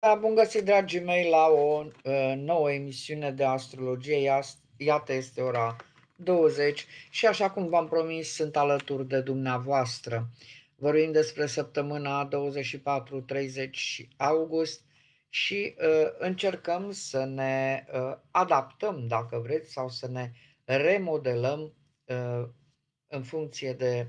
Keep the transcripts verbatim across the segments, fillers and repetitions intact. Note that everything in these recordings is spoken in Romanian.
Da, bun găsit, dragii mei, la o uh, nouă emisiune de astrologie. Ia- Iată, este ora douăzeci și, așa cum v-am promis, sunt alături de dumneavoastră. Vorbim despre săptămâna douăzeci și patru treizeci august și uh, încercăm să ne uh, adaptăm, dacă vreți, sau să ne remodelăm uh, în funcție de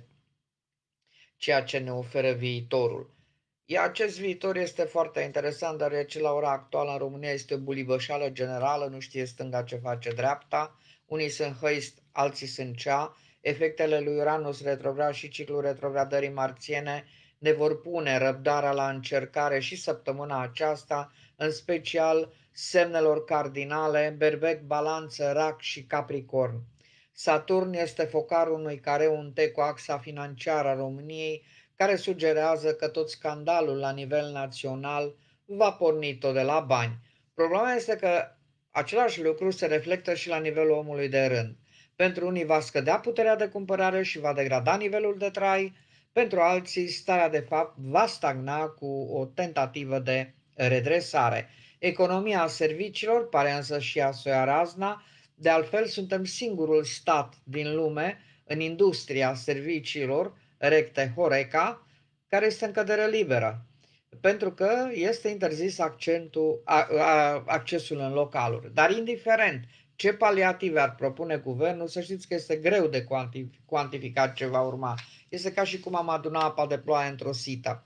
ceea ce ne oferă viitorul. Iar acest viitor este foarte interesant, deoarece la ora actuală în România este o bulibășală generală, nu știe stânga ce face dreapta, unii sunt hăisti, alții sunt cea, efectele lui Uranus retrograd și ciclul retrogradării marțiene ne vor pune răbdarea la încercare și săptămâna aceasta, în special semnelor cardinale, Berbec, Balanță, Rac și Capricorn. Saturn este focarul unui careu în T cu axa financiară a României, care sugerează că tot scandalul la nivel național va porni tot de la bani. Problema este că același lucru se reflectă și la nivelul omului de rând. Pentru unii va scădea puterea de cumpărare și va degrada nivelul de trai, pentru alții starea de fapt va stagna cu o tentativă de redresare. Economia serviciilor pare însă și ea să o ia razna, de altfel suntem singurul stat din lume în industria serviciilor recte Horeca, care este în cădere liberă, pentru că este interzis accentul, a, a, accesul în localuri. Dar indiferent ce paliative ar propune guvernul, să știți că este greu de cuantific, cuantificat ce va urma. Este ca și cum am adunat apa de ploaie într-o sită.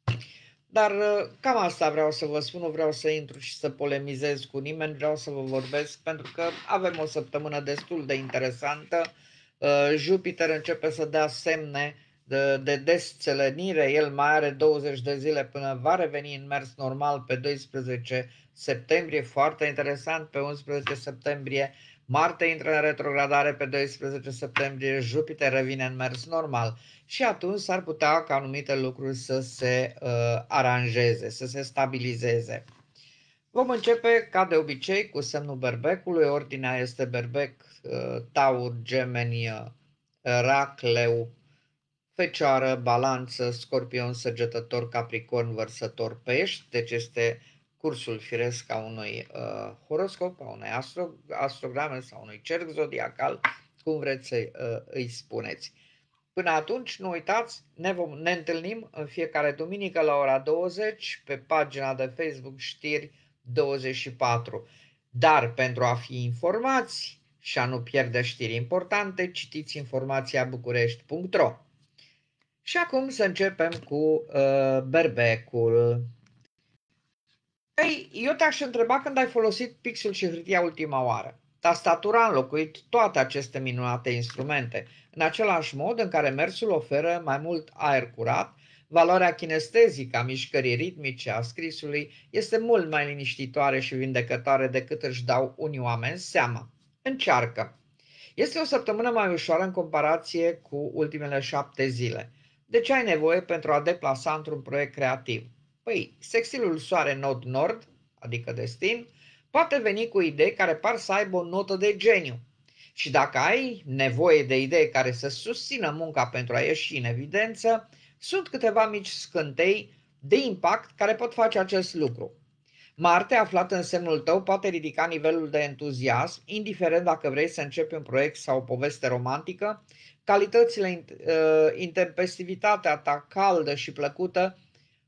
Dar cam asta vreau să vă spun, nu vreau să intru și să polemizez cu nimeni, vreau să vă vorbesc pentru că avem o săptămână destul de interesantă. Jupiter începe să dea semne de, de desțelenire, el mai are douăzeci de zile până va reveni în mers normal pe doisprezece septembrie, foarte interesant, pe unsprezece septembrie Marte intră în retrogradare, pe doisprezece septembrie Jupiter revine în mers normal și atunci s-ar putea ca anumite lucruri să se uh, aranjeze, să se stabilizeze. Vom începe, ca de obicei, cu semnul berbecului. Ordinea este berbec, uh, taur, gemeni, uh, rac, leu, fecioară, balanță, scorpion, săgetător, capricorn, vărsător, pești. Deci este cursul firesc a unui uh, horoscop, a unei astro, astrograme sau unui cerc zodiacal, cum vreți să uh, îi spuneți. Până atunci, nu uitați, ne, vom, ne întâlnim în fiecare duminică la ora douăzeci pe pagina de Facebook Știri douăzeci și patru. Dar pentru a fi informați și a nu pierde știri importante, citiți informația bucurești punct ro. Și acum să începem cu uh, berbecul. Ei, eu te-aș întreba când ai folosit pixul și hârtia ultima oară. Tastatura a înlocuit toate aceste minunate instrumente, în același mod în care mersul oferă mai mult aer curat, valoarea kinestezică a mișcării ritmice a scrisului este mult mai liniștitoare și vindecătoare decât își dau unii oameni seama. Încearcă! Este o săptămână mai ușoară în comparație cu ultimele șapte zile. De ce ai nevoie pentru a deplasa într-un proiect creativ? Păi, sextilul soare-nod-nord, adică destin, poate veni cu idei care par să aibă o notă de geniu. Și dacă ai nevoie de idei care să susțină munca pentru a ieși în evidență, sunt câteva mici scântei de impact care pot face acest lucru. Marte, aflat în semnul tău, poate ridica nivelul de entuziasm, indiferent dacă vrei să începi un proiect sau o poveste romantică. Calitățile, intempestivitatea ta caldă și plăcută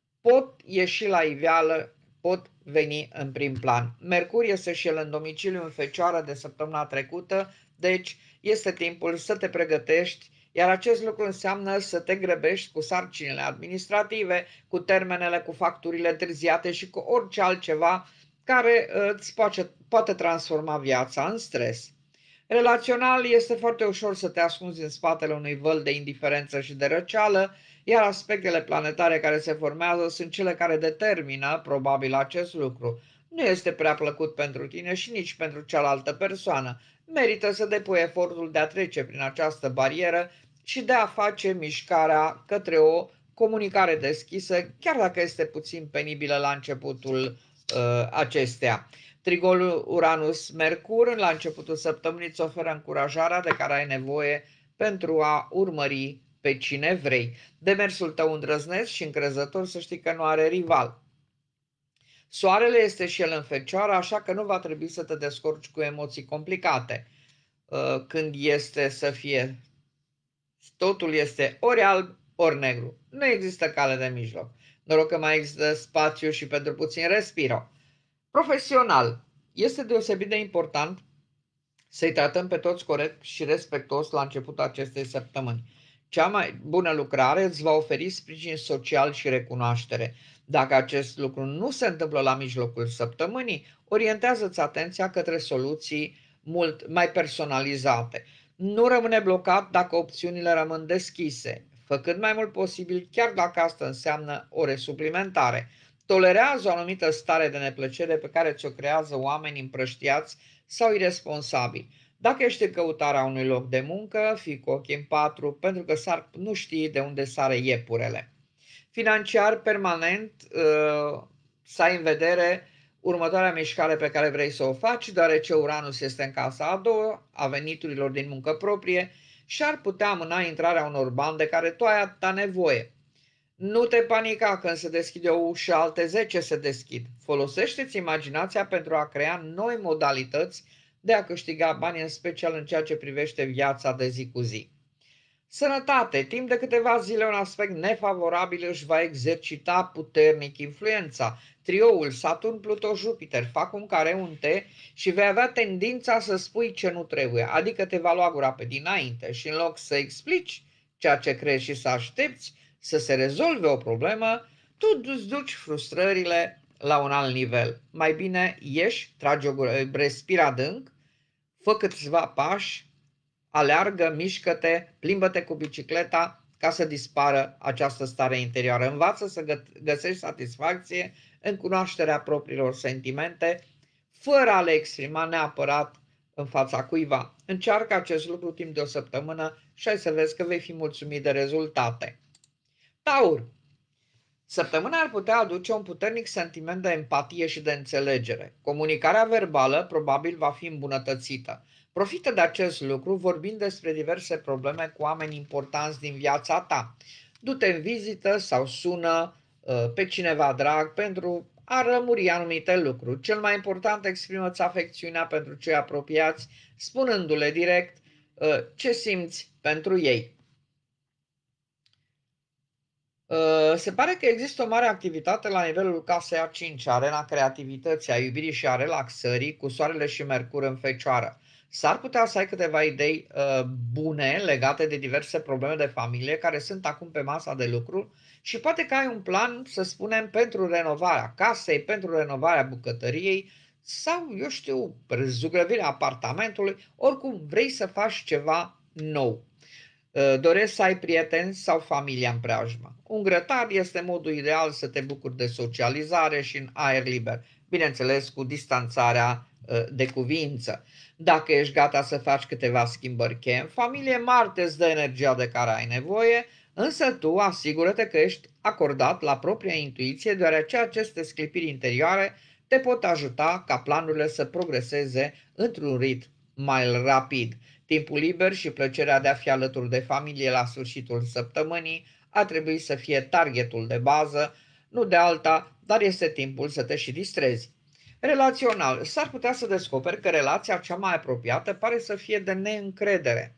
pot ieși la iveală, pot veni în prim plan. Mercur este și el în domiciliu în Fecioară de săptămâna trecută, deci este timpul să te pregătești, iar acest lucru înseamnă să te grăbești cu sarcinile administrative, cu termenele, cu facturile întârziate și cu orice altceva care îți poate, poate transforma viața în stres. Relațional este foarte ușor să te ascunzi în spatele unui văl de indiferență și de răceală, iar aspectele planetare care se formează sunt cele care determină probabil acest lucru. Nu este prea plăcut pentru tine și nici pentru cealaltă persoană. Merită să depui efortul de a trece prin această barieră și de a face mișcarea către o comunicare deschisă, chiar dacă este puțin penibilă la începutul uh, acesteia. Trigolul Uranus-Mercur la începutul săptămânii îți oferă încurajarea de care ai nevoie pentru a urmări pe cine vrei. Demersul tău îndrăzneț și încrezător să știi că nu are rival. Soarele este și el în Fecioară, așa că nu va trebui să te descurci cu emoții complicate. Când este să fie, totul este ori alb, ori negru. Nu există cale de mijloc. Noroc că mai există spațiu și pentru puțin respiro. Profesional, este deosebit de important să-i tratăm pe toți corect și respectuos la începutul acestei săptămâni. Cea mai bună lucrare îți va oferi sprijin social și recunoaștere. Dacă acest lucru nu se întâmplă la mijlocul săptămânii, orientează-ți atenția către soluții mult mai personalizate. Nu rămâne blocat dacă opțiunile rămân deschise. Fă cât mai mult posibil, chiar dacă asta înseamnă ore suplimentare. Tolerează o anumită stare de neplăcere pe care ți-o creează oamenii împrăștiați sau irresponsabili. Dacă ești în căutarea unui loc de muncă, fii cu ochii în patru, pentru că s-ar nu știi de unde sare iepurele. Financiar, permanent, să ai în vedere următoarea mișcare pe care vrei să o faci, deoarece Uranus este în casa a doua, a veniturilor din muncă proprie și ar putea amâna intrarea unor bani de care tu ai atâta nevoie. Nu te panica când se deschide o ușă, alte zece se deschid. Folosește-ți imaginația pentru a crea noi modalități de a câștiga bani, în special în ceea ce privește viața de zi cu zi. Sănătate. Timp de câteva zile un aspect nefavorabil își va exercita puternic influența. Trioul Saturn-Pluto-Jupiter fac un care-unte și vei avea tendința să spui ce nu trebuie, adică te va lua gura pe dinainte și în loc să explici ceea ce crezi și să aștepți să se rezolve o problemă, tu îți duci frustrările la un alt nivel. Mai bine ieși, tragi o gură, respira adânc, fă câțiva pași, aleargă, mișcă-te, plimbă-te cu bicicleta ca să dispară această stare interioară. Învață să găsești satisfacție în cunoașterea propriilor sentimente, fără a le exprima neapărat în fața cuiva. Încearcă acest lucru timp de o săptămână și ai să vezi că vei fi mulțumit de rezultate. Taur. Săptămâna ar putea aduce un puternic sentiment de empatie și de înțelegere. Comunicarea verbală probabil va fi îmbunătățită. Profită de acest lucru vorbind despre diverse probleme cu oameni importanți din viața ta. Du-te în vizită sau sună uh, pe cineva drag pentru a rămuri anumite lucruri. Cel mai important, exprimă-ți afecțiunea pentru cei apropiați, spunându-le direct uh, ce simți pentru ei. Se pare că există o mare activitate la nivelul casei a cincea, arena creativității, a iubirii și a relaxării, cu Soarele și Mercur în Fecioară. S-ar putea să ai câteva idei uh, bune legate de diverse probleme de familie care sunt acum pe masa de lucru și poate că ai un plan, să spunem, pentru renovarea casei, pentru renovarea bucătăriei sau, eu știu, zugrăvirea apartamentului, oricum vrei să faci ceva nou. Doresc să ai prieteni sau familia în preajmă. Un grătar este modul ideal să te bucuri de socializare și în aer liber, bineînțeles cu distanțarea de cuvință. Dacă ești gata să faci câteva schimbări cheie în familie, Marte îți dă energia de care ai nevoie, însă tu asigură-te că ești acordat la propria intuiție, deoarece aceste sclipiri interioare te pot ajuta ca planurile să progreseze într-un ritm mai rapid. Timpul liber și plăcerea de a fi alături de familie la sfârșitul săptămânii ar trebui să fie targetul de bază, nu de alta, dar este timpul să te și distrezi. Relațional, s-ar putea să descoperi că relația cea mai apropiată pare să fie de neîncredere.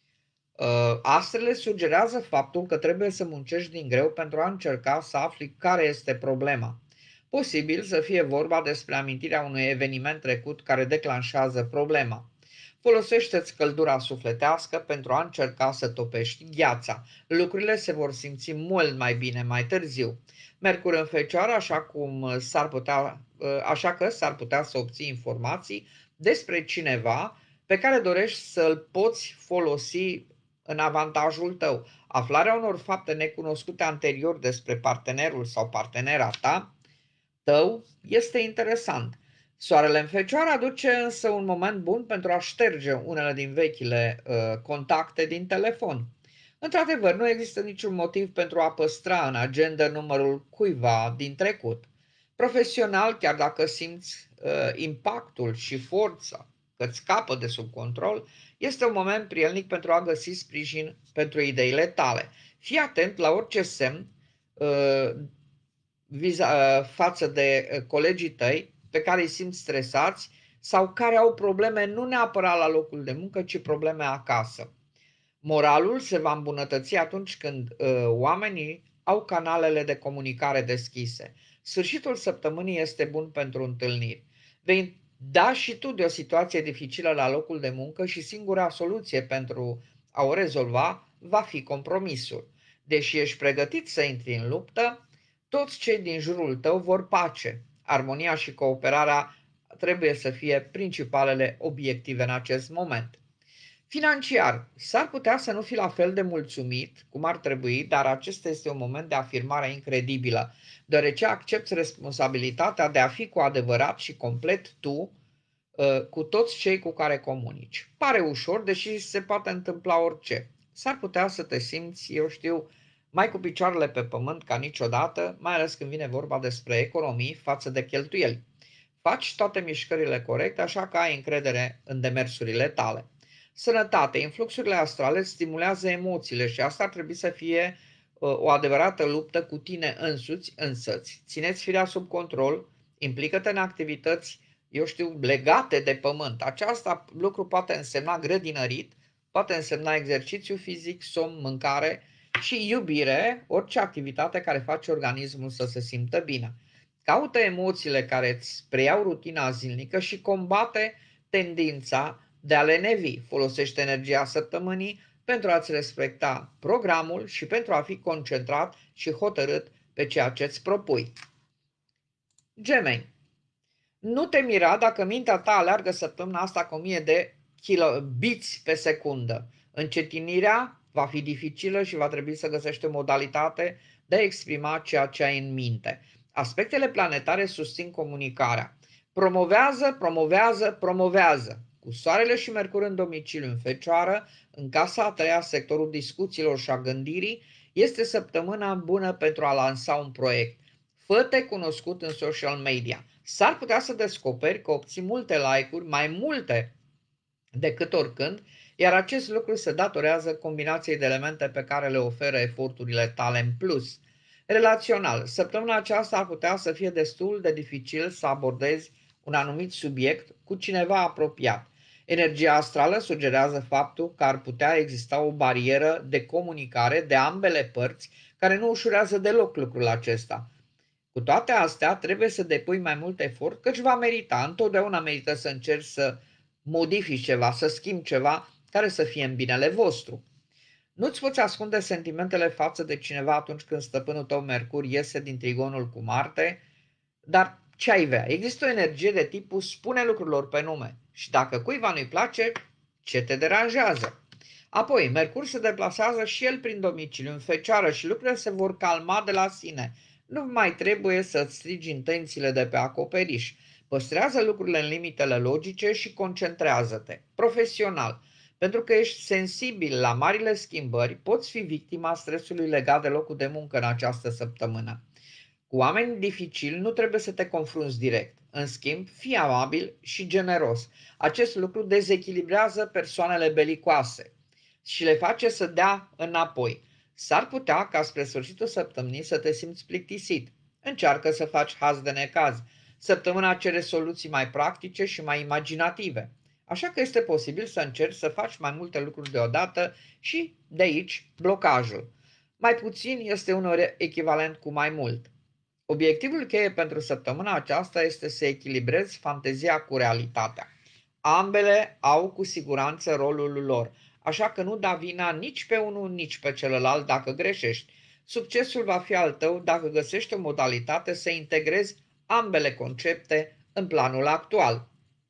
Astrele sugerează faptul că trebuie să muncești din greu pentru a încerca să afli care este problema. Posibil să fie vorba despre amintirea unui eveniment trecut care declanșează problema. Folosește-ți căldura sufletească pentru a încerca să topești gheața. Lucrurile se vor simți mult mai bine mai târziu. Mercur în Fecioară, așa, cum s-ar putea, așa că s-ar putea să obții informații despre cineva pe care dorești să-l poți folosi în avantajul tău. Aflarea unor fapte necunoscute anterior despre partenerul sau partenera ta tău este interesant. Soarele în Fecioară aduce însă un moment bun pentru a șterge unele din vechile uh, contacte din telefon. Într-adevăr, nu există niciun motiv pentru a păstra în agenda numărul cuiva din trecut. Profesional, chiar dacă simți uh, impactul și forța că îți scapă de sub control, este un moment prielnic pentru a găsi sprijin pentru ideile tale. Fii atent la orice semn uh, viza, față de colegii tăi pe care îi simți stresați sau care au probleme nu neapărat la locul de muncă, ci probleme acasă. Moralul se va îmbunătăți atunci când uh, oamenii au canalele de comunicare deschise. Sfârșitul săptămânii este bun pentru întâlniri. Vei da și tu de o situație dificilă la locul de muncă și singura soluție pentru a o rezolva va fi compromisul. Deși ești pregătit să intri în luptă, toți cei din jurul tău vor pace. Armonia și cooperarea trebuie să fie principalele obiective în acest moment. Financiar, s-ar putea să nu fii la fel de mulțumit cum ar trebui, dar acesta este un moment de afirmare incredibilă, deoarece accepți responsabilitatea de a fi cu adevărat și complet tu cu toți cei cu care comunici. Pare ușor, deși se poate întâmpla orice. S-ar putea să te simți, eu știu, mai cu picioarele pe pământ ca niciodată, mai ales când vine vorba despre economii față de cheltuieli. Faci toate mișcările corecte, așa că ai încredere în demersurile tale. Sănătate, influxurile astrale stimulează emoțiile și asta ar trebui să fie uh, o adevărată luptă cu tine însuți, însăți. Țineți firea sub control, implică-te în activități, eu știu, legate de pământ. Aceasta lucru poate însemna grădinărit, poate însemna exercițiu fizic, somn, mâncare și iubire, orice activitate care face organismul să se simtă bine. Caută emoțiile care îți preiau rutina zilnică și combate tendința de a lenevi. Folosește energia săptămânii pentru a-ți respecta programul și pentru a fi concentrat și hotărât pe ceea ce îți propui. Gemeni. Nu te mira dacă mintea ta aleargă săptămâna asta cu o mie de kilobits pe secundă. Încetinirea va fi dificilă și va trebui să găsești o modalitate de a exprima ceea ce ai în minte. Aspectele planetare susțin comunicarea. Promovează, promovează, promovează. Cu Soarele și Mercur în domiciliu în Fecioară, în casa a treia, sectorul discuțiilor și a gândirii, este săptămâna bună pentru a lansa un proiect. Fă-te cunoscut în social media. S-ar putea să descoperi că obții multe like-uri, mai multe decât oricând, iar acest lucru se datorează combinației de elemente pe care le oferă eforturile tale în plus. Relațional, săptămâna aceasta ar putea să fie destul de dificil să abordezi un anumit subiect cu cineva apropiat. Energia astrală sugerează faptul că ar putea exista o barieră de comunicare de ambele părți care nu ușurează deloc lucrul acesta. Cu toate astea, trebuie să depui mai mult efort, căci va merita, întotdeauna merită să încerci să modifici ceva, să schimbi ceva care să fie în binele vostru. Nu-ți poți ascunde sentimentele față de cineva atunci când stăpânul tău Mercur iese din trigonul cu Marte, dar ce ai vrea? Există o energie de tipul spune lucrurilor pe nume și dacă cuiva nu-i place, ce te deranjează? Apoi, Mercur se deplasează și el prin domiciliu în Fecioară și lucrurile se vor calma de la sine. Nu mai trebuie să-ți strigi intențiile de pe acoperiș. Păstrează lucrurile în limitele logice și concentrează-te. Profesional. Pentru că ești sensibil la marile schimbări, poți fi victima stresului legat de locul de muncă în această săptămână. Cu oameni dificili nu trebuie să te confrunți direct. În schimb, fii amabil și generos. Acest lucru dezechilibrează persoanele belicoase și le face să dea înapoi. S-ar putea ca spre sfârșitul săptămânii să te simți plictisit. Încearcă să faci haz de necaz. Săptămâna cere soluții mai practice și mai imaginative. Așa că este posibil să încerci să faci mai multe lucruri deodată și de aici blocajul. Mai puțin este uneori echivalent cu mai mult. Obiectivul cheie pentru săptămâna aceasta este să echilibrezi fantezia cu realitatea. Ambele au cu siguranță rolul lor, așa că nu da vina nici pe unul, nici pe celălalt dacă greșești. Succesul va fi al tău dacă găsești o modalitate să integrezi ambele concepte în planul actual.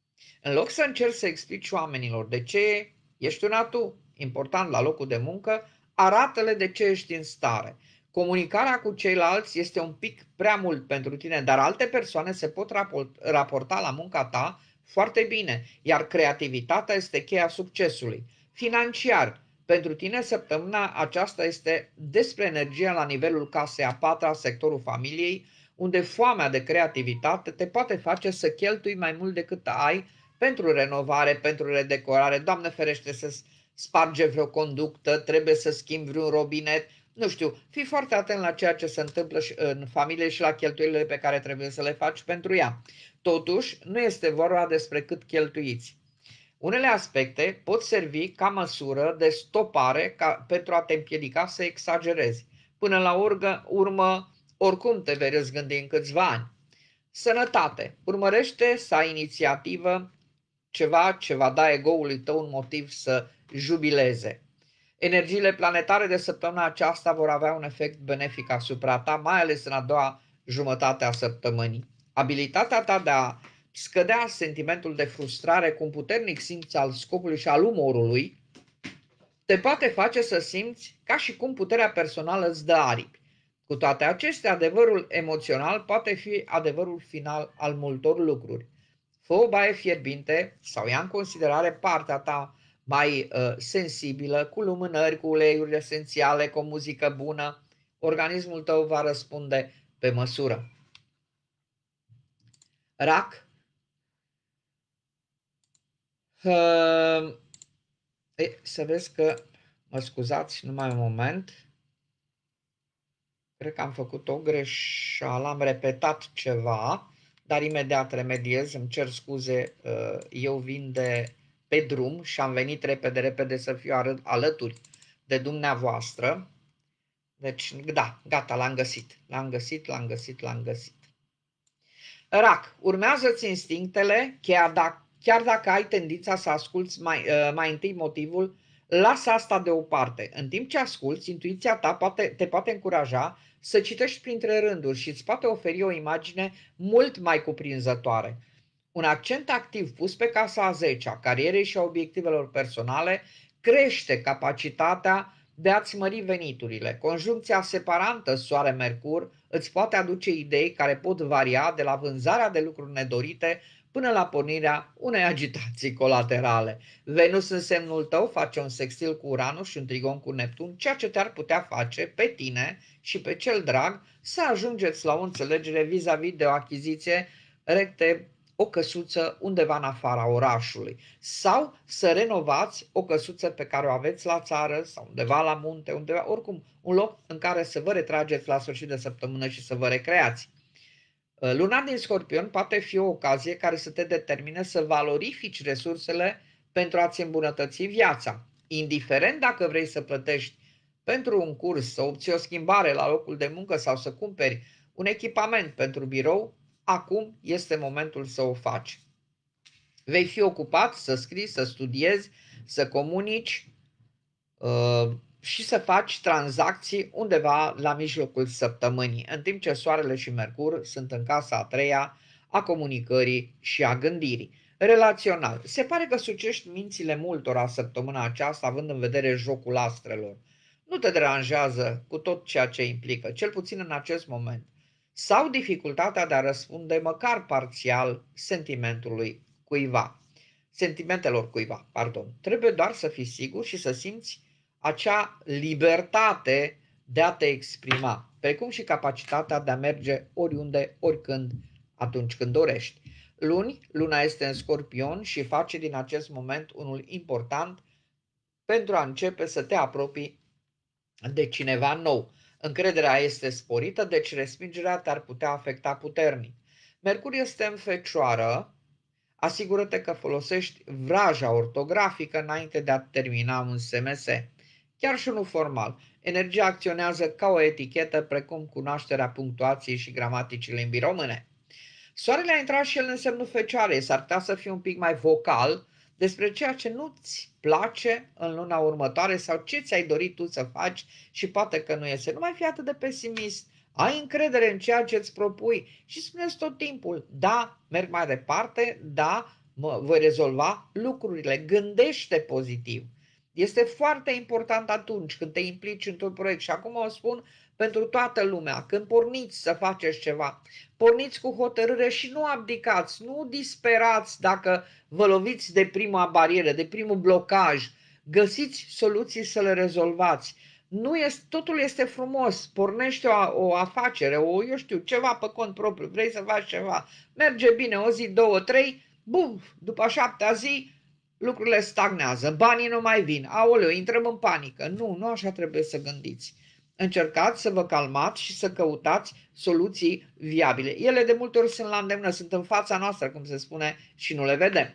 În loc să încerci să explici oamenilor de ce ești una tu important la locul de muncă, arată-le de ce ești în stare. Comunicarea cu ceilalți este un pic prea mult pentru tine, dar alte persoane se pot raporta la munca ta foarte bine, iar creativitatea este cheia succesului. Financiar, pentru tine săptămâna aceasta este despre energia la nivelul casei a patra, sectorul familiei, unde foamea de creativitate te poate face să cheltui mai mult decât ai pentru renovare, pentru redecorare. Doamne ferește să sparge vreo conductă, trebuie să schimbi vreun robinet. Nu știu, fii foarte atent la ceea ce se întâmplă în familie și la cheltuielile pe care trebuie să le faci pentru ea. Totuși, nu este vorba despre cât cheltuiți. Unele aspecte pot servi ca măsură de stopare ca, pentru a te împiedica să exagerezi. Până la urmă, urmă, oricum te vei răzgândi în câțiva ani. Sănătate. Urmărește să ai inițiativă, ceva ce va da ego-ului tău un motiv să jubileze. Energiile planetare de săptămâna aceasta vor avea un efect benefic asupra ta, mai ales în a doua jumătate a săptămânii. Abilitatea ta de a scădea sentimentul de frustrare cu un puternic simț al scopului și al umorului te poate face să simți ca și cum puterea personală îți dă aripi. Cu toate acestea, adevărul emoțional poate fi adevărul final al multor lucruri. Fă o baie fierbinte sau ia în considerare partea ta mai uh, sensibilă, cu lumânări, cu uleiuri esențiale, cu o muzică bună. Organismul tău va răspunde pe măsură. Rac. Uh, e, să vezi că, mă scuzați, numai un moment. Cred că am făcut o greșeală, am repetat ceva, dar imediat remediez, îmi cer scuze, eu vin de pe drum și am venit repede, repede să fiu alături de dumneavoastră. Deci, da, gata, l-am găsit, l-am găsit, l-am găsit, l-am găsit. Rac, urmează-ți instinctele, chiar dacă, chiar dacă ai tendința să asculți mai, mai întâi motivul, lasă asta deoparte. În timp ce asculți, intuiția ta poate, te poate încuraja să citești printre rânduri și îți poate oferi o imagine mult mai cuprinzătoare. Un accent activ pus pe casa a zecea, carierei și a obiectivelor personale, crește capacitatea de a-ți mări veniturile. Conjuncția separantă Soare-Mercur îți poate aduce idei care pot varia de la vânzarea de lucruri nedorite până la pornirea unei agitații colaterale. Venus în semnul tău face un sextil cu Uranus și un trigon cu Neptun, ceea ce te-ar putea face pe tine și pe cel drag să ajungeți la o înțelegere vis-a-vis de o achiziție recte, o căsuță undeva în afara orașului sau să renovați o căsuță pe care o aveți la țară sau undeva la munte, undeva, oricum un loc în care să vă retrageți la sfârșit de săptămână și să vă recreați. Luna din Scorpion poate fi o ocazie care să te determine să valorifici resursele pentru a-ți îmbunătăți viața. Indiferent dacă vrei să plătești pentru un curs, să obții o schimbare la locul de muncă sau să cumperi un echipament pentru birou, acum este momentul să o faci. Vei fi ocupat să scrii, să studiezi, să comunici uh, și să faci tranzacții undeva la mijlocul săptămânii, în timp ce Soarele și Mercur sunt în casa a treia a comunicării și a gândirii. Relațional. Se pare că sucești mințile multora săptămâna aceasta, având în vedere jocul astrelor. Nu te deranjează cu tot ceea ce implică, cel puțin în acest moment, sau dificultatea de a răspunde măcar parțial sentimentului cuiva. Sentimentelor cuiva, pardon. Trebuie doar să fii sigur și să simți acea libertate de a te exprima, precum și capacitatea de a merge oriunde, oricând, atunci când dorești. Luni, luna este în Scorpion și face din acest moment unul important pentru a începe să te apropii de cineva nou. Încrederea este sporită, deci respingerea te-ar putea afecta puternic. Mercur este în Fecioară, asigură-te că folosești vraja ortografică înainte de a termina un S M S. Chiar și unul formal. Energia acționează ca o etichetă, precum cunoașterea punctuației și gramaticii limbii române. Soarele a intrat și el în semnul Fecioare, s-ar putea să fii un pic mai vocal despre ceea ce nu-ți place în luna următoare sau ce ți-ai dorit tu să faci și poate că nu iese. Nu mai fi atât de pesimist. Ai încredere în ceea ce îți propui și spuneți tot timpul, da, merg mai departe, da, mă, voi rezolva lucrurile, gândește pozitiv. Este foarte important atunci când te implici într-un proiect și acum o spun pentru toată lumea, când porniți să faceți ceva, porniți cu hotărâre și nu abdicați, nu disperați dacă vă loviți de prima barieră, de primul blocaj, găsiți soluții să le rezolvați. Nu este, totul este frumos, pornește o, o afacere, o, eu știu, ceva pe cont propriu, vrei să faci ceva, merge bine o zi, două, trei, bum, după a șaptea zi, lucrurile stagnează, banii nu mai vin, aoleu, intrăm în panică. Nu, nu așa trebuie să gândiți. Încercați să vă calmați și să căutați soluții viabile. Ele de multe ori sunt la îndemână, sunt în fața noastră, cum se spune, și nu le vedem.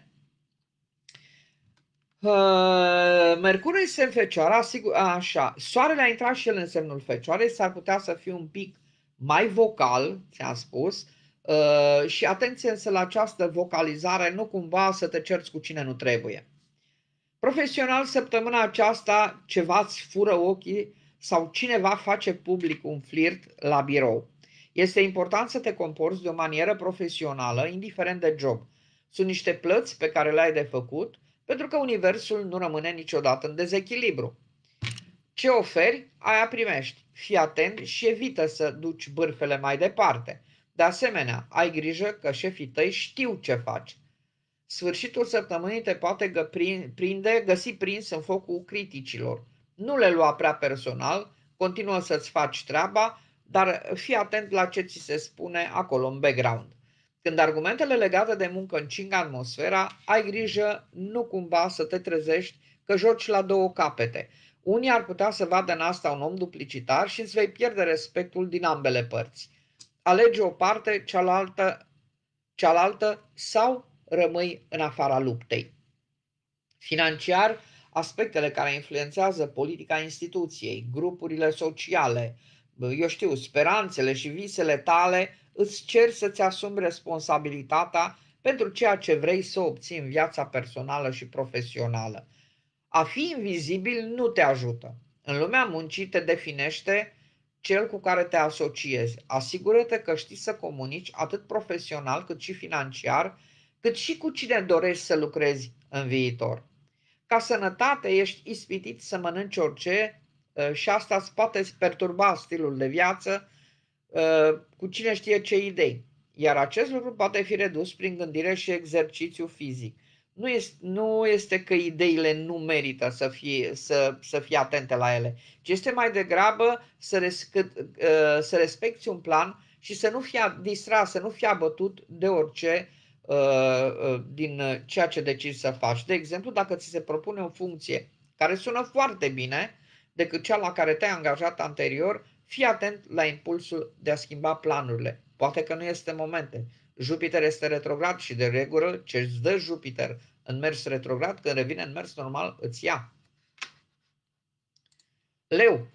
Mercur este în Fecioara, sigur, așa, Soarele a intrat și el în semnul Fecioarei, s-ar putea să fie un pic mai vocal, ți-am spus, și atenție însă la această vocalizare, nu cumva să te cerți cu cine nu trebuie. Profesional, săptămâna aceasta ceva îți fură ochii sau cineva face public un flirt la birou. Este important să te comporți de o manieră profesională, indiferent de job. Sunt niște plăți pe care le-ai de făcut, pentru că universul nu rămâne niciodată în dezechilibru. Ce oferi, aia primești. Fii atent și evită să duci bârfele mai departe. De asemenea, ai grijă că șefii tăi știu ce faci. Sfârșitul săptămânii te poate prinde, găsi prins în focul criticilor. Nu le lua prea personal, continuă să-ți faci treaba, dar fii atent la ce ți se spune acolo în background. Când argumentele legate de muncă încing atmosfera, ai grijă nu cumva să te trezești că joci la două capete. Unii ar putea să vadă în asta un om duplicitar și îți vei pierde respectul din ambele părți. Alege o parte, cealaltă, cealaltă sau rămâi în afara luptei. Financiar, aspectele care influențează politica instituției, grupurile sociale, eu știu, speranțele și visele tale, îți cer să-ți asumi responsabilitatea pentru ceea ce vrei să obții în viața personală și profesională. A fi invizibil nu te ajută. În lumea muncii te definește cel cu care te asociezi. Asigură-te că știi să comunici atât profesional cât și financiar, cât și cu cine dorești să lucrezi în viitor. Ca sănătate ești ispitit să mănânci orice și asta îți poate perturba stilul de viață cu cine știe ce idei. Iar acest lucru poate fi redus prin gândire și exercițiu fizic. Nu este, nu este că ideile nu merită să fie, să, să fie atente la ele, ci este mai degrabă să, rescă, să respecti un plan și să nu fii distras, să nu fii abătut de orice din ceea ce decizi să faci. De exemplu, dacă ți se propune o funcție care sună foarte bine decât cea la care te-ai angajat anterior, fii atent la impulsul de a schimba planurile. Poate că nu este momentul. Jupiter este retrograd și de regulă ce îți dă Jupiter în mers retrograd, când revine în mers normal, îți ia. Leu.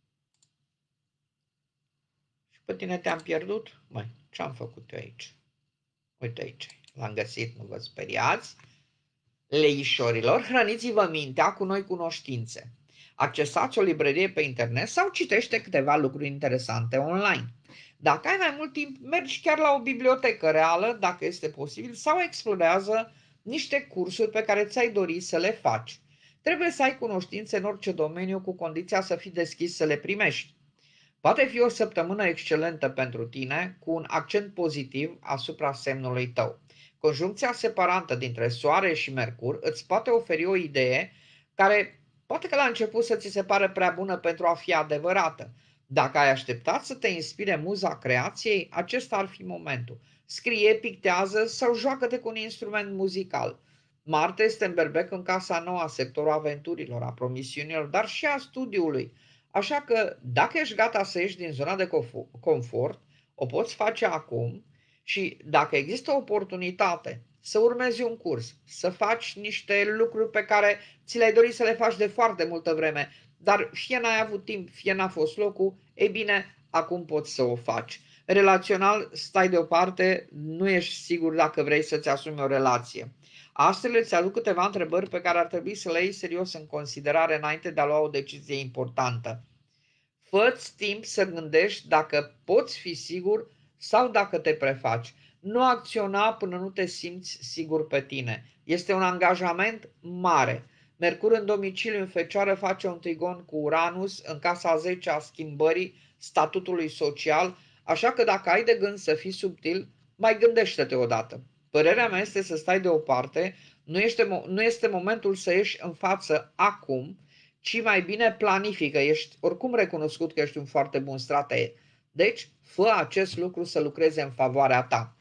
Și pe tine te-am pierdut? Măi, ce-am făcut eu aici? Uite aici, l-am găsit, nu vă speriați. Leișorilor, hrăniți-vă mintea cu noi cunoștințe. Accesați o librărie pe internet sau citește câteva lucruri interesante online. Dacă ai mai mult timp, mergi chiar la o bibliotecă reală, dacă este posibil, sau explorează niște cursuri pe care ți-ai dori să le faci. Trebuie să ai cunoștințe în orice domeniu cu condiția să fii deschis să le primești. Poate fi o săptămână excelentă pentru tine, cu un accent pozitiv asupra semnului tău. Conjuncția separantă dintre Soare și Mercur îți poate oferi o idee care poate că la început să ți se pare prea bună pentru a fi adevărată. Dacă ai așteptat să te inspire muza creației, acesta ar fi momentul. Scrie, pictează sau joacă-te cu un instrument muzical. Marte este în berbec în casa nouă a sectorul aventurilor, a promisiunilor, dar și a studiului. Așa că, dacă ești gata să ieși din zona de confort, o poți face acum și dacă există o oportunitate să urmezi un curs, să faci niște lucruri pe care ți le-ai dorit să le faci de foarte multă vreme, dar fie n-ai avut timp, fie n-a fost locul, e bine, acum poți să o faci. Relațional, stai deoparte, nu ești sigur dacă vrei să-ți asumi o relație. Astfel îți aduc câteva întrebări pe care ar trebui să le iei serios în considerare înainte de a lua o decizie importantă. Fă-ți timp să gândești dacă poți fi sigur sau dacă te prefaci. Nu acționa până nu te simți sigur pe tine. Este un angajament mare. Mercur în domiciliu în Fecioară face un trigon cu Uranus în casa zece a schimbării statutului social, așa că dacă ai de gând să fii subtil, mai gândește-te odată. Părerea mea este să stai deoparte, nu este, nu este momentul să ieși în față acum, ci mai bine planifică. Ești oricum recunoscut că ești un foarte bun strateg. Deci, fă acest lucru să lucreze în favoarea ta.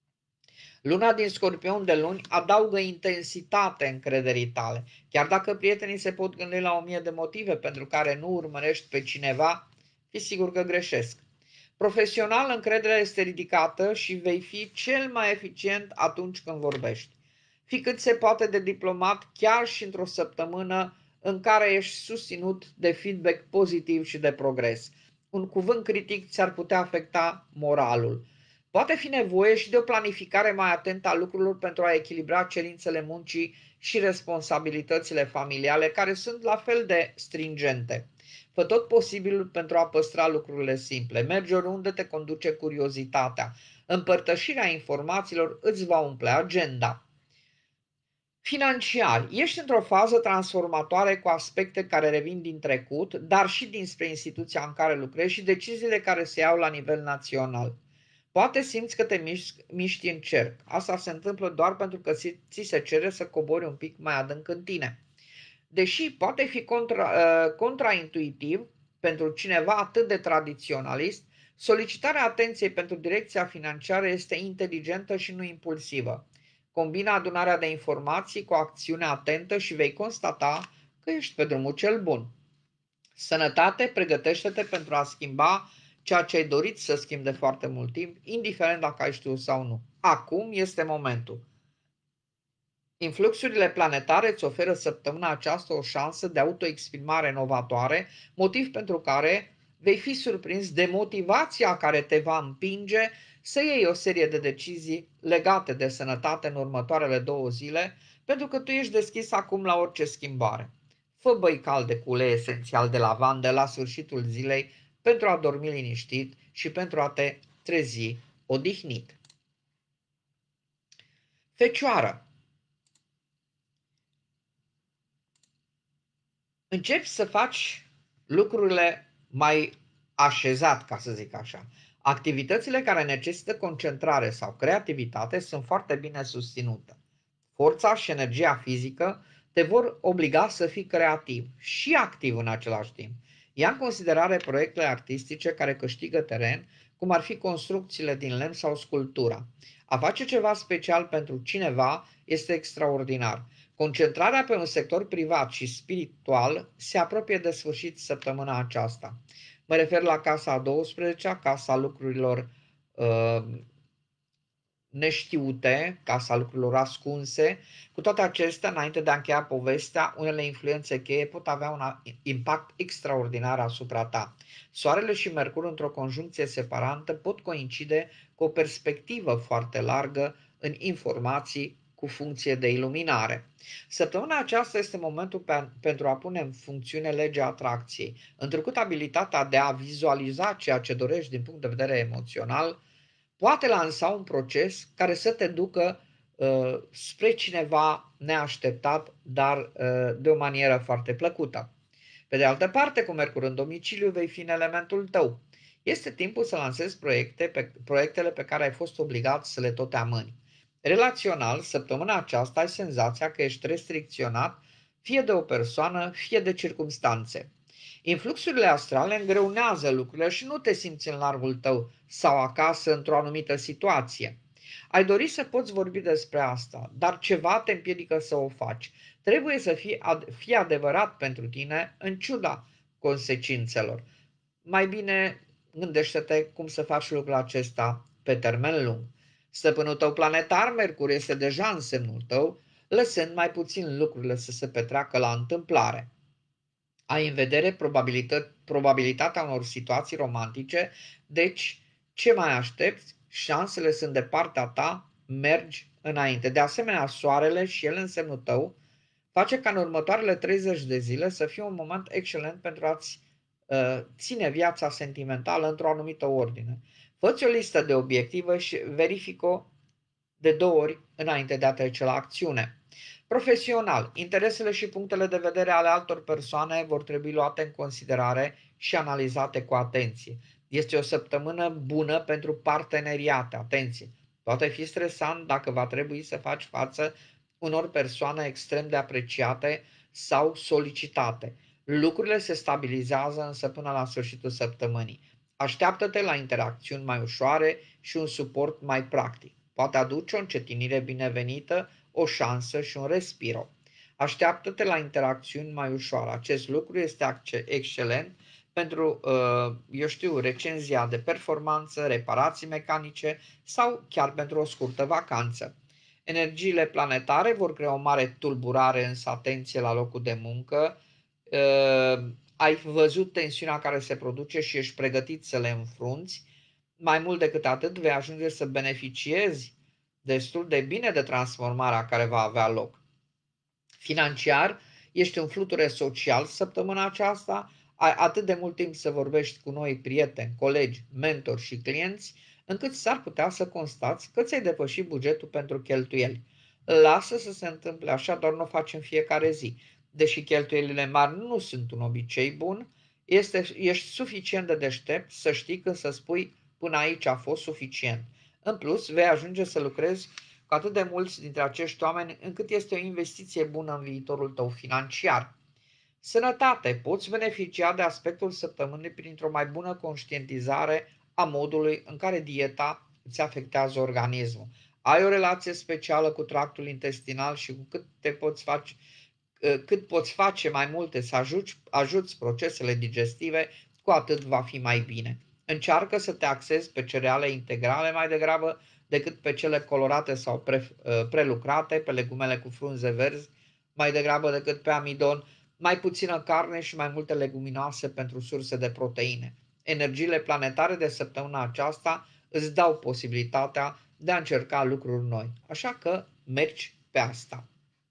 Luna din Scorpion de luni adaugă intensitate încrederii tale. Chiar dacă prietenii se pot gândi la o mie de motive pentru care nu urmărești pe cineva, Fi sigur că greșesc. Profesional, încrederea este ridicată și vei fi cel mai eficient atunci când vorbești. Fii cât se poate de diplomat chiar și într-o săptămână în care ești susținut de feedback pozitiv și de progres. Un cuvânt critic ți-ar putea afecta moralul. Poate fi nevoie și de o planificare mai atentă a lucrurilor pentru a echilibra cerințele muncii și responsabilitățile familiale, care sunt la fel de stringente. Fă tot posibilul pentru a păstra lucrurile simple. Mergi oriunde te conduce curiozitatea. Împărtășirea informațiilor îți va umple agenda. Financiar. Ești într-o fază transformatoare cu aspecte care revin din trecut, dar și dinspre instituția în care lucrezi și deciziile care se iau la nivel național. Poate simți că te miști, miști în cerc. Asta se întâmplă doar pentru că ți se cere să cobori un pic mai adânc în tine. Deși poate fi contra, uh, contraintuitiv pentru cineva atât de tradiționalist, solicitarea atenției pentru direcția financiară este inteligentă și nu impulsivă. Combina adunarea de informații cu acțiune atentă și vei constata că ești pe drumul cel bun. Sănătate, pregătește-te pentru a schimba ceea ce ai dorit să schimbi de foarte mult timp, indiferent dacă ai știut sau nu. Acum este momentul. Influxurile planetare îți oferă săptămâna aceasta o șansă de autoexprimare inovatoare, motiv pentru care vei fi surprins de motivația care te va împinge să iei o serie de decizii legate de sănătate în următoarele două zile, pentru că tu ești deschis acum la orice schimbare. Fă băi calde cu ulei esențial de lavandă la sfârșitul zilei pentru a dormi liniștit și pentru a te trezi odihnit. Fecioară. Începi să faci lucrurile mai așezat, ca să zic așa. Activitățile care necesită concentrare sau creativitate sunt foarte bine susținute. Forța și energia fizică te vor obliga să fii creativ și activ în același timp. Ia în considerare proiectele artistice care câștigă teren, cum ar fi construcțiile din lemn sau sculptura. A face ceva special pentru cineva este extraordinar. Concentrarea pe un sector privat și spiritual se apropie de sfârșit săptămâna aceasta. Mă refer la casa a douăsprezecea, casa lucrurilor uh, neștiute, casa lucrurilor ascunse. Cu toate acestea, înainte de a încheia povestea, unele influențe cheie pot avea un impact extraordinar asupra ta. Soarele și Mercur într-o conjuncție separantă pot coincide cu o perspectivă foarte largă în informații cu funcție de iluminare. Săptămâna aceasta este momentul pe, pentru a pune în funcțiune legea atracției. Întrucât abilitatea de a vizualiza ceea ce dorești din punct de vedere emoțional poate lansa un proces care să te ducă uh, spre cineva neașteptat, dar uh, de o manieră foarte plăcută. Pe de altă parte, cu Mercur în domiciliu, vei fi în elementul tău. Este timpul să lansezi proiecte pe, proiectele pe care ai fost obligat să le tot amâni. Relațional, săptămâna aceasta ai senzația că ești restricționat fie de o persoană, fie de circumstanțe. Influxurile astrale îngreunează lucrurile și nu te simți în largul tău sau acasă într-o anumită situație. Ai dori să poți vorbi despre asta, dar ceva te împiedică să o faci. Trebuie să fie, ad- fie adevărat pentru tine în ciuda consecințelor. Mai bine gândește-te cum să faci lucrul acesta pe termen lung. Stăpânul tău planetar, Mercur, este deja în semnul tău, lăsând mai puțin lucrurile să se petreacă la întâmplare. Ai în vedere probabilitatea unor situații romantice, deci ce mai aștepți? Șansele sunt de partea ta, mergi înainte. De asemenea, soarele și el în semnul tău face ca în următoarele treizeci de zile să fie un moment excelent pentru a-ți uh, ține viața sentimentală într-o anumită ordine. Fă-ți o listă de obiective și verifică de două ori înainte de a trece la acțiune. Profesional, interesele și punctele de vedere ale altor persoane vor trebui luate în considerare și analizate cu atenție. Este o săptămână bună pentru parteneriate, atenție. Poate fi stresant dacă va trebui să faci față unor persoane extrem de apreciate sau solicitate. Lucrurile se stabilizează însă până la sfârșitul săptămânii. Așteaptă-te la interacțiuni mai ușoare și un suport mai practic. Poate aduce o încetinire binevenită, o șansă și un respiro. Așteaptă-te la interacțiuni mai ușoare. Acest lucru este excelent pentru, eu știu, recenzia de performanță, reparații mecanice sau chiar pentru o scurtă vacanță. Energiile planetare vor crea o mare tulburare, însă atenție la locul de muncă. Ai văzut tensiunea care se produce și ești pregătit să le înfrunți. Mai mult decât atât, vei ajunge să beneficiezi destul de bine de transformarea care va avea loc. Financiar, ești în fluture social săptămâna aceasta, ai atât de mult timp să vorbești cu noi prieteni, colegi, mentori și clienți, încât s-ar putea să constați că ți-ai depășit bugetul pentru cheltuieli. Lasă să se întâmple așa, doar nu o faci în fiecare zi. Deși cheltuielile mari nu sunt un obicei bun, este, ești suficient de deștept să știi când să spui până aici a fost suficient. În plus, vei ajunge să lucrezi cu atât de mulți dintre acești oameni încât este o investiție bună în viitorul tău financiar. Sănătate. Poți beneficia de aspectul săptămânii printr-o mai bună conștientizare a modului în care dieta îți afectează organismul. Ai o relație specială cu tractul intestinal și cu cât te poți face, cât poți face mai multe să ajuți, ajuți procesele digestive, cu atât va fi mai bine. Încearcă să te axezi pe cereale integrale mai degrabă decât pe cele colorate sau pre, prelucrate, pe legumele cu frunze verzi, mai degrabă decât pe amidon, mai puțină carne și mai multe leguminoase pentru surse de proteine. Energiile planetare de săptămâna aceasta îți dau posibilitatea de a încerca lucruri noi, așa că mergi pe asta.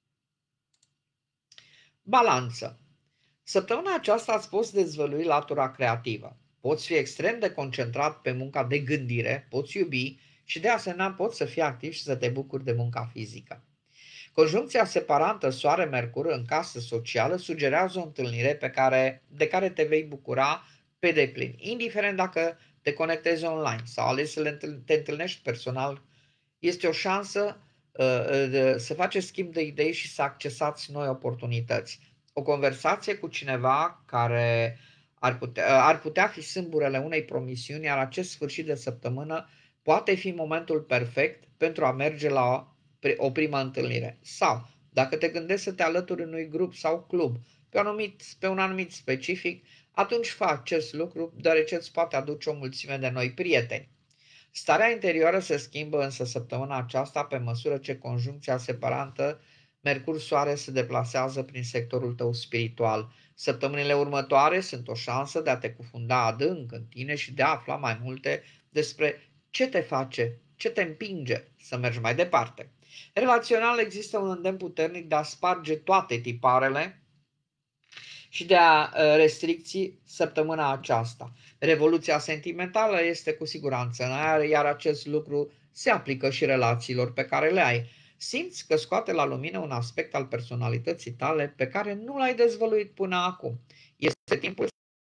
Balanță. Săptămâna aceasta îți poți dezvălui latura creativă. Poți fi extrem de concentrat pe munca de gândire, poți iubi și de asemenea poți să fii activ și să te bucuri de munca fizică. Conjuncția separantă Soare-Mercur în casă socială sugerează o întâlnire pe care, de care te vei bucura pe deplin, indiferent dacă te conectezi online sau alegi să te întâlnești personal. Este o șansă uh, să faceți schimb de idei și să accesați noi oportunități. O conversație cu cineva care ar putea, ar putea fi sâmburele unei promisiuni, iar acest sfârșit de săptămână poate fi momentul perfect pentru a merge la o primă întâlnire. Sau, dacă te gândești să te alături unui grup sau club pe un anumit, pe un anumit specific, atunci fă acest lucru, deoarece îți poate aduce o mulțime de noi prieteni. Starea interioară se schimbă însă săptămâna aceasta pe măsură ce conjuncția separantă Mercur-Soare se deplasează prin sectorul tău spiritual. Săptămânile următoare sunt o șansă de a te cufunda adânc în tine și de a afla mai multe despre ce te face, ce te împinge să mergi mai departe. Relațional există un îndemn puternic de a sparge toate tiparele și de a restricții săptămâna aceasta. Revoluția sentimentală este cu siguranță în aer, iar acest lucru se aplică și relațiilor pe care le ai. Simți că scoate la lumină un aspect al personalității tale pe care nu l-ai dezvăluit până acum. Este timpul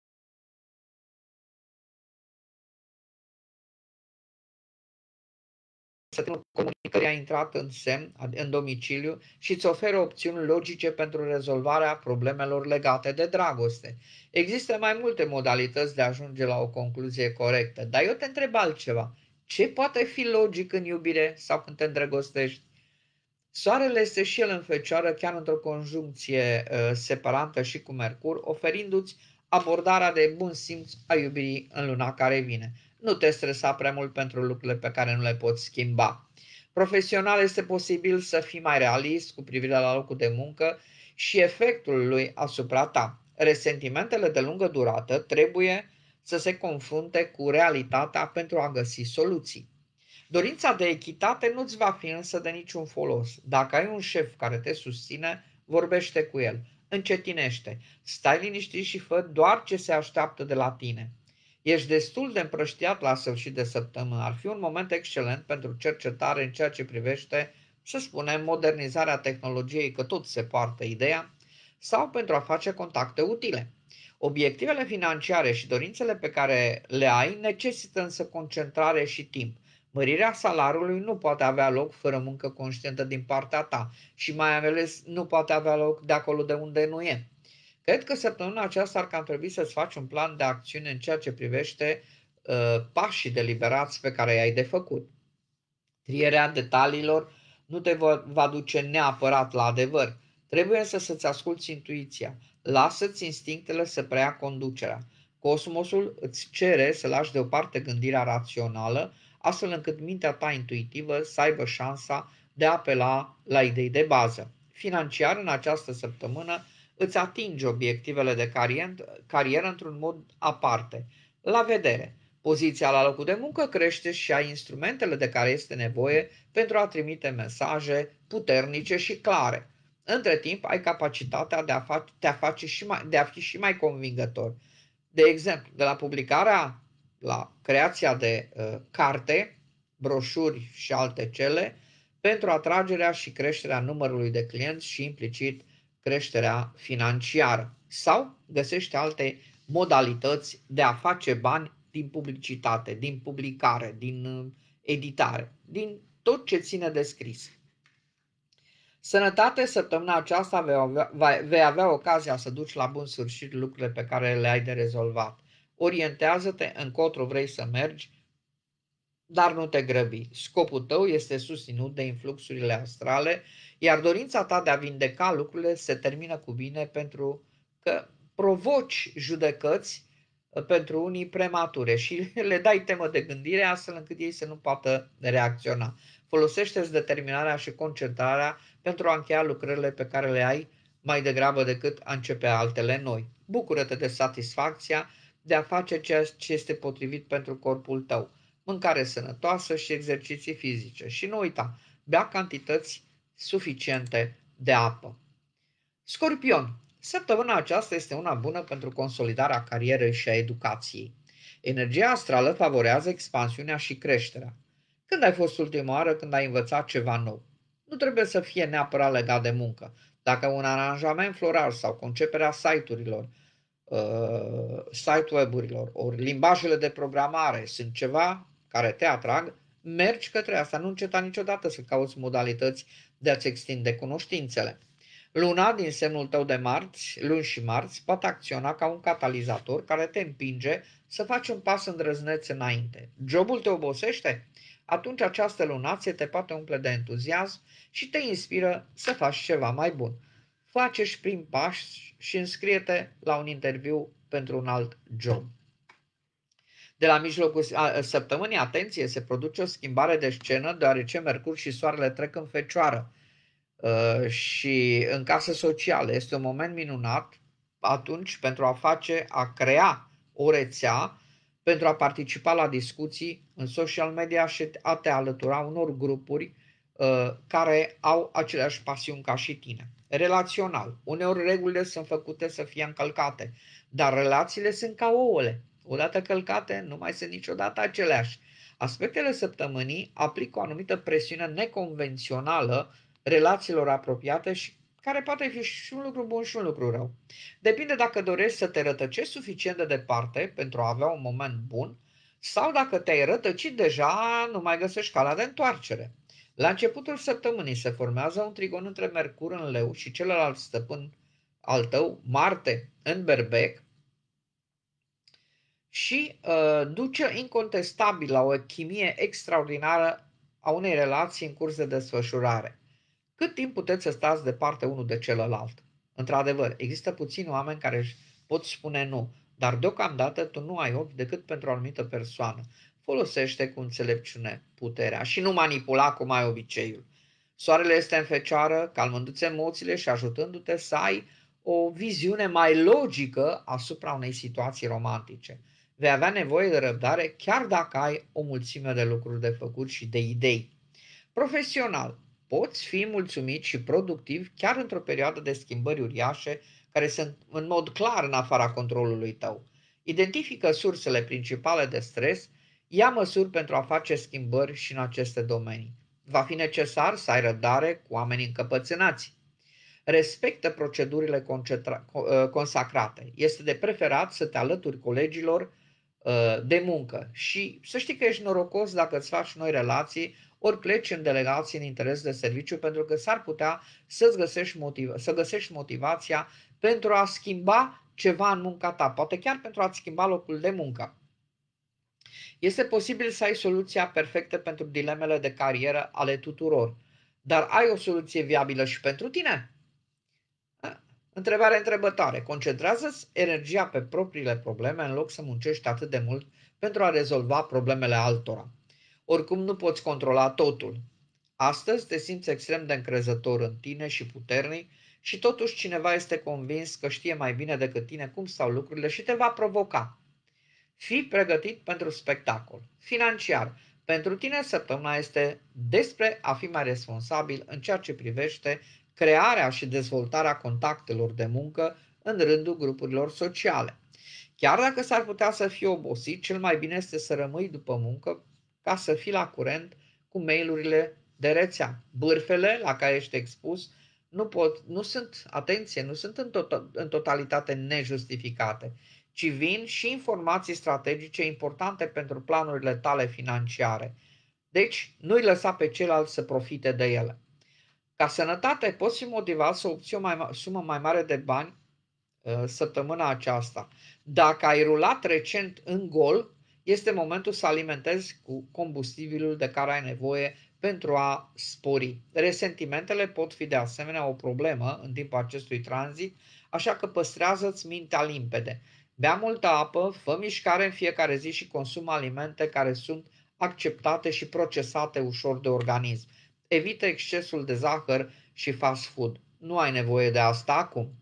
comunicării a intrat în semn, în domiciliu și îți oferă opțiuni logice pentru rezolvarea problemelor legate de dragoste. Există mai multe modalități de a ajunge la o concluzie corectă, dar eu te întreb altceva. Ce poate fi logic în iubire sau când te îndrăgostești? Soarele este și el în Fecioară, chiar într-o conjuncție uh, separantă și cu Mercur, oferindu-ți abordarea de bun simț a iubirii în luna care vine. Nu te stresa prea mult pentru lucrurile pe care nu le poți schimba. Profesional este posibil să fii mai realist cu privire la locul de muncă și efectul lui asupra ta. Resentimentele de lungă durată trebuie să se confrunte cu realitatea pentru a găsi soluții. Dorința de echitate nu-ți va fi însă de niciun folos. Dacă ai un șef care te susține, vorbește cu el, încetinește, stai liniștit și fă doar ce se așteaptă de la tine. Ești destul de împrăștiat la sfârșit de săptămână. Ar fi un moment excelent pentru cercetare în ceea ce privește, să spunem, modernizarea tehnologiei, că tot se poartă ideea, sau pentru a face contacte utile. Obiectivele financiare și dorințele pe care le ai necesită însă concentrare și timp. Mărirea salariului nu poate avea loc fără muncă conștientă din partea ta și mai ales nu poate avea loc de acolo de unde nu e. Cred că săptămâna aceasta ar cam trebui să-ți faci un plan de acțiune în ceea ce privește uh, pașii deliberați pe care i-ai de făcut. Trierea detaliilor nu te va, va duce neapărat la adevăr. Trebuie însă să-ți asculți intuiția. Lasă-ți instinctele să preia conducerea. Cosmosul îți cere să lași deoparte gândirea rațională, astfel încât mintea ta intuitivă să aibă șansa de a apela la idei de bază. Financiar, în această săptămână, îți atingi obiectivele de carieră într-un mod aparte. La vedere, poziția la locul de muncă crește și ai instrumentele de care este nevoie pentru a trimite mesaje puternice și clare. Între timp, ai capacitatea de a, face, de a, face și mai, de a fi și mai convingător. De exemplu, de la publicarea la creația de uh, carte, broșuri și alte cele, pentru atragerea și creșterea numărului de clienți și implicit creșterea financiară. Sau găsește alte modalități de a face bani din publicitate, din publicare, din uh, editare, din tot ce ține de scris. Sănătate, săptămâna aceasta vei avea, vei avea ocazia să duci la bun sfârșit lucrurile pe care le ai de rezolvat. Orientează-te încotro vrei să mergi, dar nu te grăbi. Scopul tău este susținut de influxurile astrale, iar dorința ta de a vindeca lucrurile se termină cu bine pentru că provoci judecăți pentru unii premature și le dai temă de gândire astfel încât ei să nu poată reacționa. Folosește-ți determinarea și concentrarea pentru a încheia lucrările pe care le ai mai degrabă decât a începe altele noi. Bucură-te de satisfacția de a face ceea ce este potrivit pentru corpul tău. Mâncare sănătoasă și exerciții fizice. Și nu uita, bea cantități suficiente de apă. Scorpion. Săptămâna aceasta este una bună pentru consolidarea carierei și a educației. Energia astrală favorează expansiunea și creșterea. Când ai fost ultima oară când ai învățat ceva nou? Nu trebuie să fie neapărat legat de muncă. Dacă un aranjament floral sau conceperea site-urilor, uh, site web-urilor, ori limbajele de programare sunt ceva care te atrag, mergi către asta. Nu înceta niciodată să cauți modalități de a-ți extinde cunoștințele. Luna din semnul tău de marți, luni și marți, poate acționa ca un catalizator care te împinge să faci un pas îndrăzneț înainte. Jobul te obosește? Atunci această lunație te poate umple de entuziasm și te inspiră să faci ceva mai bun. Face-și prim pași și înscrie-te la un interviu pentru un alt job. De la mijlocul săptămânii, atenție, se produce o schimbare de scenă deoarece Mercur și Soarele trec în Fecioară și în casă socială. Este un moment minunat atunci pentru a face, a crea o rețea, pentru a participa la discuții în social media și a te alătura unor grupuri uh, care au aceleași pasiuni ca și tine. Relațional. Uneori regulile sunt făcute să fie încălcate, dar relațiile sunt ca ouăle. Odată călcate, nu mai sunt niciodată aceleași. Aspectele săptămânii aplică o anumită presiune neconvențională relațiilor apropiate și care poate fi și un lucru bun și un lucru rău. Depinde dacă dorești să te rătăcești suficient de departe pentru a avea un moment bun sau dacă te-ai rătăcit deja, nu mai găsești calea de întoarcere. La începutul săptămânii se formează un trigon între Mercur în Leu și celălalt stăpân al tău, Marte, în Berbec și uh, duce incontestabil la o chimie extraordinară a unei relații în curs de desfășurare. Cât timp puteți să stați departe unul de celălalt? Într-adevăr, există puțini oameni care își pot spune nu, dar deocamdată tu nu ai ochi decât pentru o anumită persoană. Folosește cu înțelepciune puterea și nu manipula cum ai obiceiul. Soarele este în Fecioară, calmându-ți emoțiile și ajutându-te să ai o viziune mai logică asupra unei situații romantice. Vei avea nevoie de răbdare chiar dacă ai o mulțime de lucruri de făcut și de idei. Profesional. Poți fi mulțumit și productiv chiar într-o perioadă de schimbări uriașe care sunt în mod clar în afara controlului tău. Identifică sursele principale de stres, ia măsuri pentru a face schimbări și în aceste domenii. Va fi necesar să ai răbdare cu oamenii încăpățânați. Respectă procedurile consacrate. Este de preferat să te alături colegilor de muncă și să știi că ești norocos dacă îți faci noi relații ori pleci în delegații în interes de serviciu pentru că s-ar putea să-ți găsești, motiv- să găsești motivația pentru a schimba ceva în munca ta, poate chiar pentru a-ți schimba locul de muncă. Este posibil să ai soluția perfectă pentru dilemele de carieră ale tuturor, dar ai o soluție viabilă și pentru tine? Întrebare întrebătoare. Concentrează-ți energia pe propriile probleme în loc să muncești atât de mult pentru a rezolva problemele altora. Oricum nu poți controla totul. Astăzi te simți extrem de încrezător în tine și puternic și totuși cineva este convins că știe mai bine decât tine cum stau lucrurile și te va provoca. Fii pregătit pentru spectacol. Financiar. Pentru tine săptămâna este despre a fi mai responsabil în ceea ce privește crearea și dezvoltarea contactelor de muncă în rândul grupurilor sociale. Chiar dacă s-ar putea să fii obosit, cel mai bine este să rămâi după muncă ca să fii la curent cu mail-urile de rețea. Bârfele la care ești expus nu, pot, nu sunt, atenție, nu sunt în, tot, în totalitate nejustificate, ci vin și informații strategice importante pentru planurile tale financiare. Deci, nu-i lăsa pe ceilalți să profite de ele. Ca sănătate, poți fi motivat să obții o mai, sumă mai mare de bani uh, săptămâna aceasta. Dacă ai rulat recent în gol, este momentul să alimentezi cu combustibilul de care ai nevoie pentru a spori. Resentimentele pot fi de asemenea o problemă în timpul acestui tranzit, așa că păstrează-ți mintea limpede. Bea multă apă, fă mișcare în fiecare zi și consumă alimente care sunt acceptate și procesate ușor de organism. Evită excesul de zahăr și fast food. Nu ai nevoie de asta acum.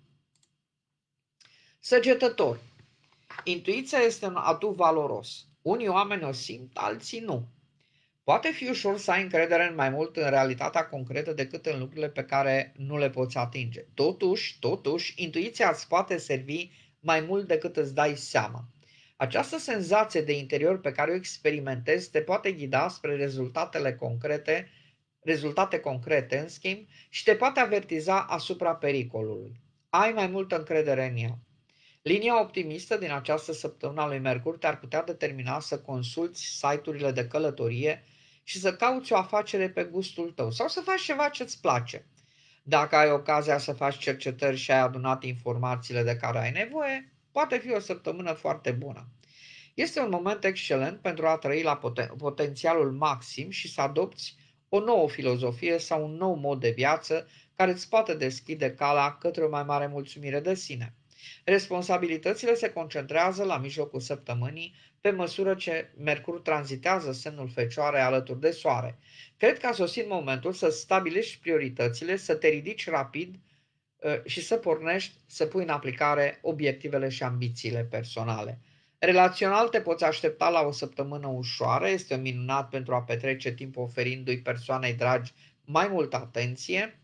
Săgetător. Intuiția este un atu valoros. Unii oameni o simt, alții nu. Poate fi ușor să ai încredere în mai mult în realitatea concretă decât în lucrurile pe care nu le poți atinge. Totuși, totuși, intuiția îți poate servi mai mult decât îți dai seama. Această senzație de interior pe care o experimentezi te poate ghida spre rezultatele concrete, rezultate concrete, în schimb, și te poate avertiza asupra pericolului. Ai mai multă încredere în ea. Linia optimistă din această săptămână a lui Mercur te-ar putea determina să consulți site-urile de călătorie și să cauți o afacere pe gustul tău sau să faci ceva ce-ți place. Dacă ai ocazia să faci cercetări și ai adunat informațiile de care ai nevoie, poate fi o săptămână foarte bună. Este un moment excelent pentru a trăi la poten- potențialul maxim și să adopți o nouă filozofie sau un nou mod de viață care îți poate deschide calea către o mai mare mulțumire de sine. Responsabilitățile se concentrează la mijlocul săptămânii pe măsură ce Mercur tranzitează semnul Fecioare alături de Soare. Cred că a sosit momentul să stabilești prioritățile, să te ridici rapid și să pornești să pui în aplicare obiectivele și ambițiile personale. Relațional te poți aștepta la o săptămână ușoară, este minunat pentru a petrece timp oferindu-i persoanei dragi mai multă atenție.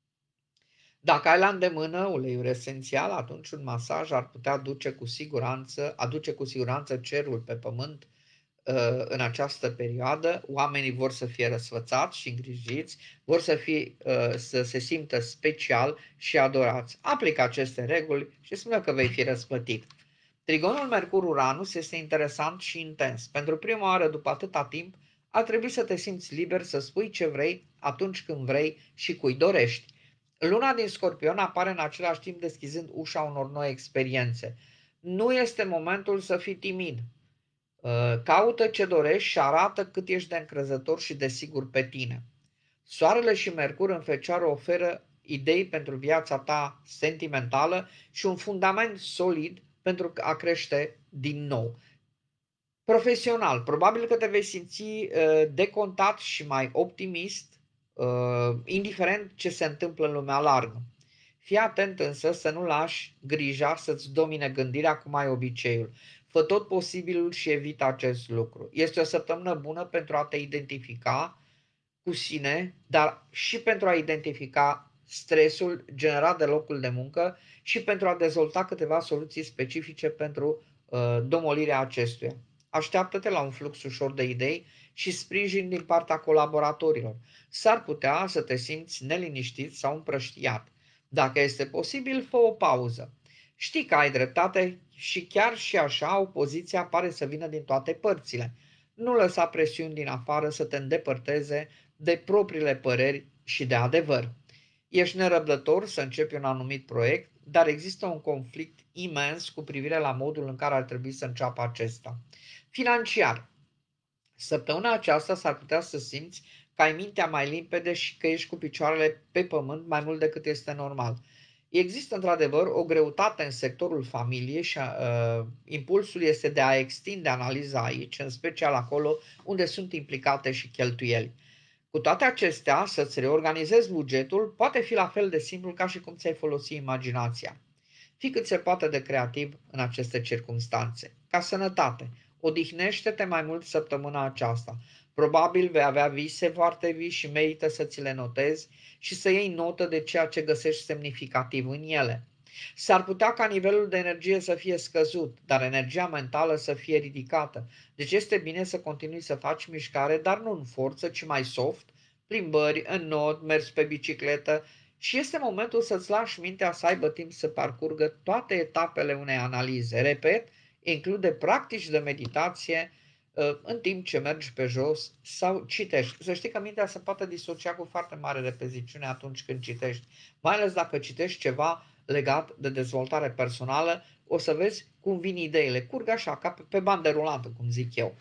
Dacă ai la îndemână uleiuri esențial, atunci un masaj ar putea duce cu siguranță, aduce cu siguranță cerul pe pământ în această perioadă. Oamenii vor să fie răsfățați și îngrijiți, vor să, fie, să se simtă special și adorați. Aplică aceste reguli și spune că vei fi răsplătit. Trigonul Mercur-Uranus este interesant și intens. Pentru prima oară după atâta timp, ar trebui să te simți liber să spui ce vrei, atunci când vrei și cui dorești. Luna din Scorpion apare în același timp deschizând ușa unor noi experiențe. Nu este momentul să fii timid. Caută ce dorești și arată cât ești de încrezător și de sigur pe tine. Soarele și Mercur în Fecioară oferă idei pentru viața ta sentimentală și un fundament solid pentru a crește din nou. Profesional, probabil că te vei simți uh, decontat și mai optimist, uh, indiferent ce se întâmplă în lumea largă. Fii atent însă să nu lași grija să-ți domine gândirea cum ai obiceiul. Fă tot posibilul și evita acest lucru. Este o săptămână bună pentru a te identifica cu sine, dar și pentru a identifica stresul generat de locul de muncă și pentru a dezvolta câteva soluții specifice pentru uh, domolirea acestuia. Așteaptă-te la un flux ușor de idei și sprijin din partea colaboratorilor. S-ar putea să te simți neliniștit sau împrăștiat. Dacă este posibil, fă o pauză. Știi că ai dreptate și chiar și așa opoziția pare să vină din toate părțile. Nu lăsa presiuni din afară să te îndepărteze de propriile păreri și de adevăr. Ești nerăbdător să începi un anumit proiect, dar există un conflict imens cu privire la modul în care ar trebui să înceapă acesta. Financiar. Săptămâna aceasta s-ar putea să simți că ai mintea mai limpede și că ești cu picioarele pe pământ mai mult decât este normal. Există într-adevăr o greutate în sectorul familiei și uh, impulsul este de a extinde analiza aici, în special acolo unde sunt implicate și cheltuieli. Cu toate acestea, să-ți reorganizezi bugetul poate fi la fel de simplu ca și cum ți-ai folosi imaginația. Fii cât se poate de creativ în aceste circumstanțe. Ca sănătate, odihnește-te mai mult săptămâna aceasta. Probabil vei avea vise foarte vii și merită să ți le notezi și să iei notă de ceea ce găsești semnificativ în ele. S-ar putea ca nivelul de energie să fie scăzut, dar energia mentală să fie ridicată. Deci este bine să continui să faci mișcare, dar nu în forță, ci mai soft, plimbări, în not, mers pe bicicletă și este momentul să-ți lași mintea să aibă timp să parcurgă toate etapele unei analize. Repet, include practici de meditație în timp ce mergi pe jos sau citești. Să știi că mintea se poate disocia cu foarte mare repeziciune atunci când citești, mai ales dacă citești ceva legat de dezvoltare personală, o să vezi cum vin ideile, curg așa, ca pe, pe bandă rulantă, cum zic eu.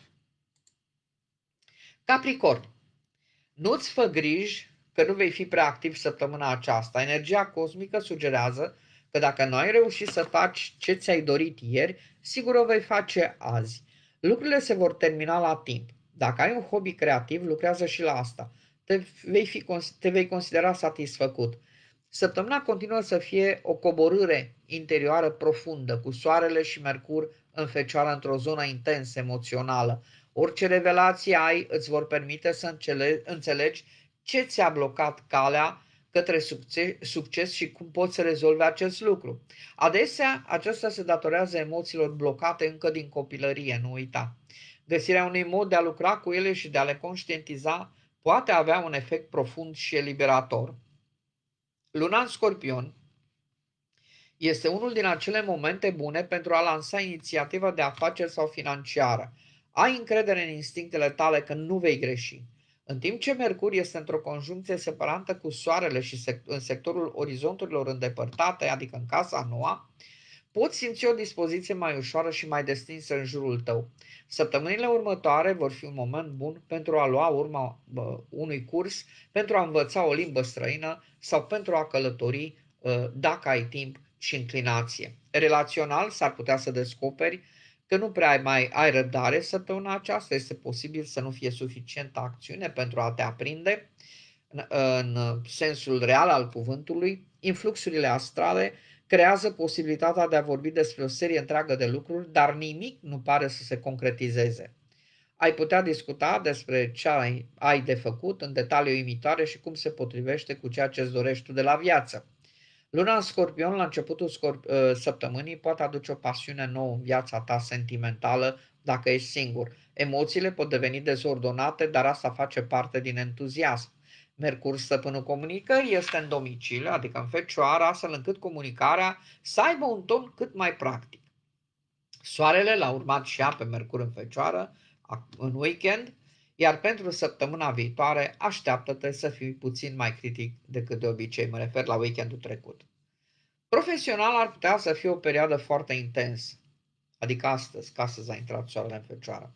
Capricorn, nu-ți fă griji că nu vei fi prea activ săptămâna aceasta. Energia cosmică sugerează că dacă nu ai reușit să faci ce ți-ai dorit ieri, sigur o vei face azi. Lucrurile se vor termina la timp. Dacă ai un hobby creativ, lucrează și la asta. Te vei, fi, te vei considera satisfăcut. Săptămâna continuă să fie o coborâre interioară profundă, cu soarele și Mercur în fecioară într-o zonă intensă emoțională. Orice revelație ai îți vor permite să înțelegi ce ți-a blocat calea către succes și cum poți să rezolvi acest lucru. Adesea, acesta se datorează emoțiilor blocate încă din copilărie, nu uita. Găsirea unui mod de a lucra cu ele și de a le conștientiza poate avea un efect profund și eliberator. Luna în Scorpion este unul din acele momente bune pentru a lansa inițiativa de afaceri sau financiară. Ai încredere în instinctele tale că nu vei greși. În timp ce Mercur este într-o conjuncție separantă cu Soarele și în sectorul orizonturilor îndepărtate, adică în casa a noua, poți simți o dispoziție mai ușoară și mai destinsă în jurul tău. Săptămânile următoare vor fi un moment bun pentru a lua urma bă, unui curs, pentru a învăța o limbă străină sau pentru a călători dacă ai timp și inclinație. Relațional s-ar putea să descoperi că nu prea mai ai răbdare săptămâna aceasta, este posibil să nu fie suficientă acțiune pentru a te aprinde în, în sensul real al cuvântului. Influxurile astrale creează posibilitatea de a vorbi despre o serie întreagă de lucruri, dar nimic nu pare să se concretizeze. Ai putea discuta despre ce ai, ai de făcut în detaliu imitoare și cum se potrivește cu ceea ce îți dorești tu de la viață. Luna în Scorpion, la începutul scorp- săptămânii, poate aduce o pasiune nouă în viața ta sentimentală dacă ești singur. Emoțiile pot deveni dezordonate, dar asta face parte din entuziasm. Mercur, stăpânul comunicării, este în domiciliu, adică în Fecioară, astfel încât comunicarea să aibă un ton cât mai practic. Soarele l-a urmat și ea pe Mercur în Fecioară în weekend, iar pentru săptămâna viitoare așteaptă-te să fii puțin mai critic decât de obicei, mă refer la weekendul trecut. Profesional ar putea să fie o perioadă foarte intensă, adică astăzi, ca astăzi a intrat soarele în Fecioară.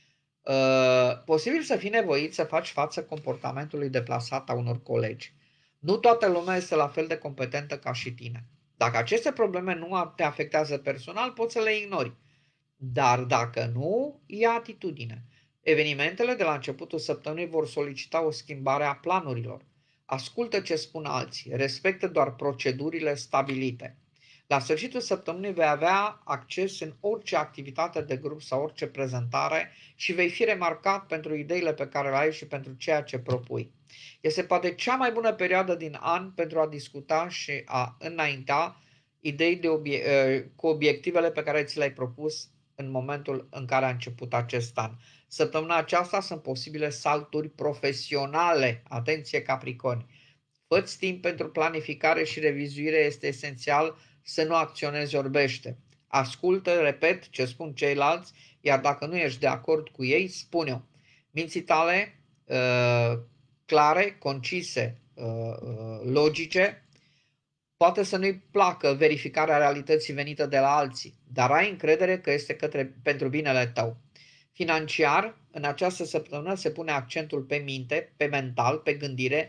Uh, posibil să fii nevoit să faci față comportamentului deplasat a unor colegi. Nu toată lumea este la fel de competentă ca și tine. Dacă aceste probleme nu te afectează personal, poți să le ignori. Dar dacă nu, ia atitudine. Evenimentele de la începutul săptămânii vor solicita o schimbare a planurilor. Ascultă ce spun alții, respectă doar procedurile stabilite. La sfârșitul săptămânii vei avea acces în orice activitate de grup sau orice prezentare și vei fi remarcat pentru ideile pe care le ai și pentru ceea ce propui. Este poate cea mai bună perioadă din an pentru a discuta și a înainta idei de obie- cu obiectivele pe care ți le-ai propus în momentul în care a început acest an. Săptămâna aceasta sunt posibile salturi profesionale. Atenție, Capricorni! Fă-ți timp pentru planificare și revizuire, este esențial să nu acționezi orbește. Ascultă, repet, ce spun ceilalți, iar dacă nu ești de acord cu ei, spune-o. Minții tale uh, clare, concise, uh, uh, logice, poate să nu-i placă verificarea realității venită de la alții, dar ai încredere că este către, pentru binele tău. Financiar, în această săptămână se pune accentul pe minte, pe mental, pe gândire,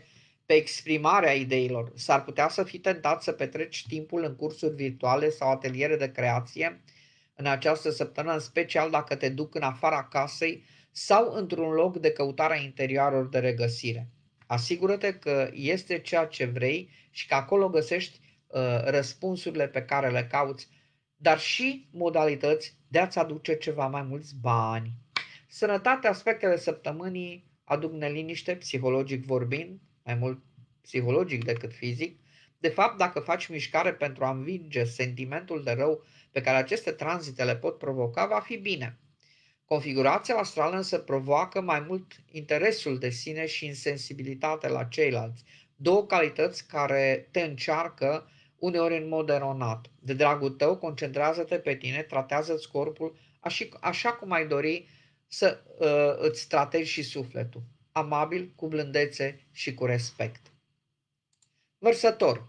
pe exprimarea ideilor. S-ar putea să fii tentat să petreci timpul în cursuri virtuale sau ateliere de creație în această săptămână, în special dacă te duc în afara casei sau într-un loc de căutare a interioarelor de regăsire. Asigură-te că este ceea ce vrei și că acolo găsești uh, răspunsurile pe care le cauți, dar și modalități de a-ți aduce ceva mai mulți bani. Sănătatea, aspectele săptămânii aduc neliniște, psihologic vorbind, mai mult psihologic decât fizic. De fapt, dacă faci mișcare pentru a învinge sentimentul de rău pe care aceste tranzite le pot provoca, va fi bine. Configurația astrală însă provoacă mai mult interesul de sine și insensibilitate la ceilalți, două calități care te încearcă uneori în mod eronat. De dragul tău, concentrează-te pe tine, tratează-ți corpul așa cum ai dori să uh, îți tratezi și sufletul, amabil, cu blândețe și cu respect. Vărsător,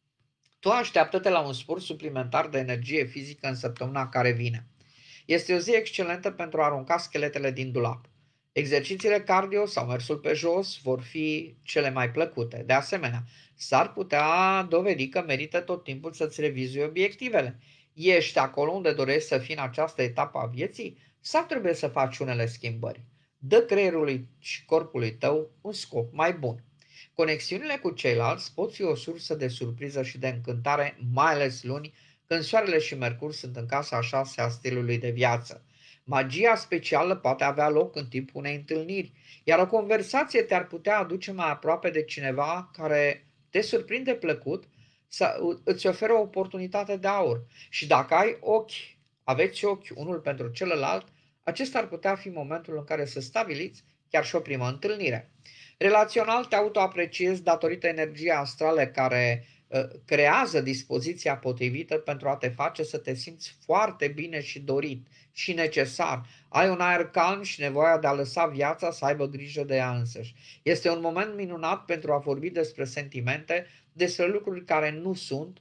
tu așteaptă-te la un spor suplimentar de energie fizică în săptămâna care vine. Este o zi excelentă pentru a arunca scheletele din dulap. Exercițiile cardio sau mersul pe jos vor fi cele mai plăcute. De asemenea, s-ar putea dovedi că merită tot timpul să-ți revizui obiectivele. Ești acolo unde dorești să fii în această etapă a vieții sau trebuie să faci unele schimbări? Dă creierului și corpului tău un scop mai bun. Conexiunile cu ceilalți pot fi o sursă de surpriză și de încântare, mai ales luni, când Soarele și Mercur sunt în casa a șasea a stilului de viață. Magia specială poate avea loc în timpul unei întâlniri, iar o conversație te-ar putea aduce mai aproape de cineva care te surprinde plăcut, să îți oferă o oportunitate de aur. Și dacă ai ochi, aveți ochi unul pentru celălalt, acesta ar putea fi momentul în care să stabiliți chiar și o primă întâlnire. Relațional te autoapreciezi datorită energiei astrale care uh, creează dispoziția potrivită pentru a te face să te simți foarte bine și dorit și necesar. Ai un aer calm și nevoia de a lăsa viața să aibă grijă de ea însăși. Este un moment minunat pentru a vorbi despre sentimente, despre lucruri care nu sunt,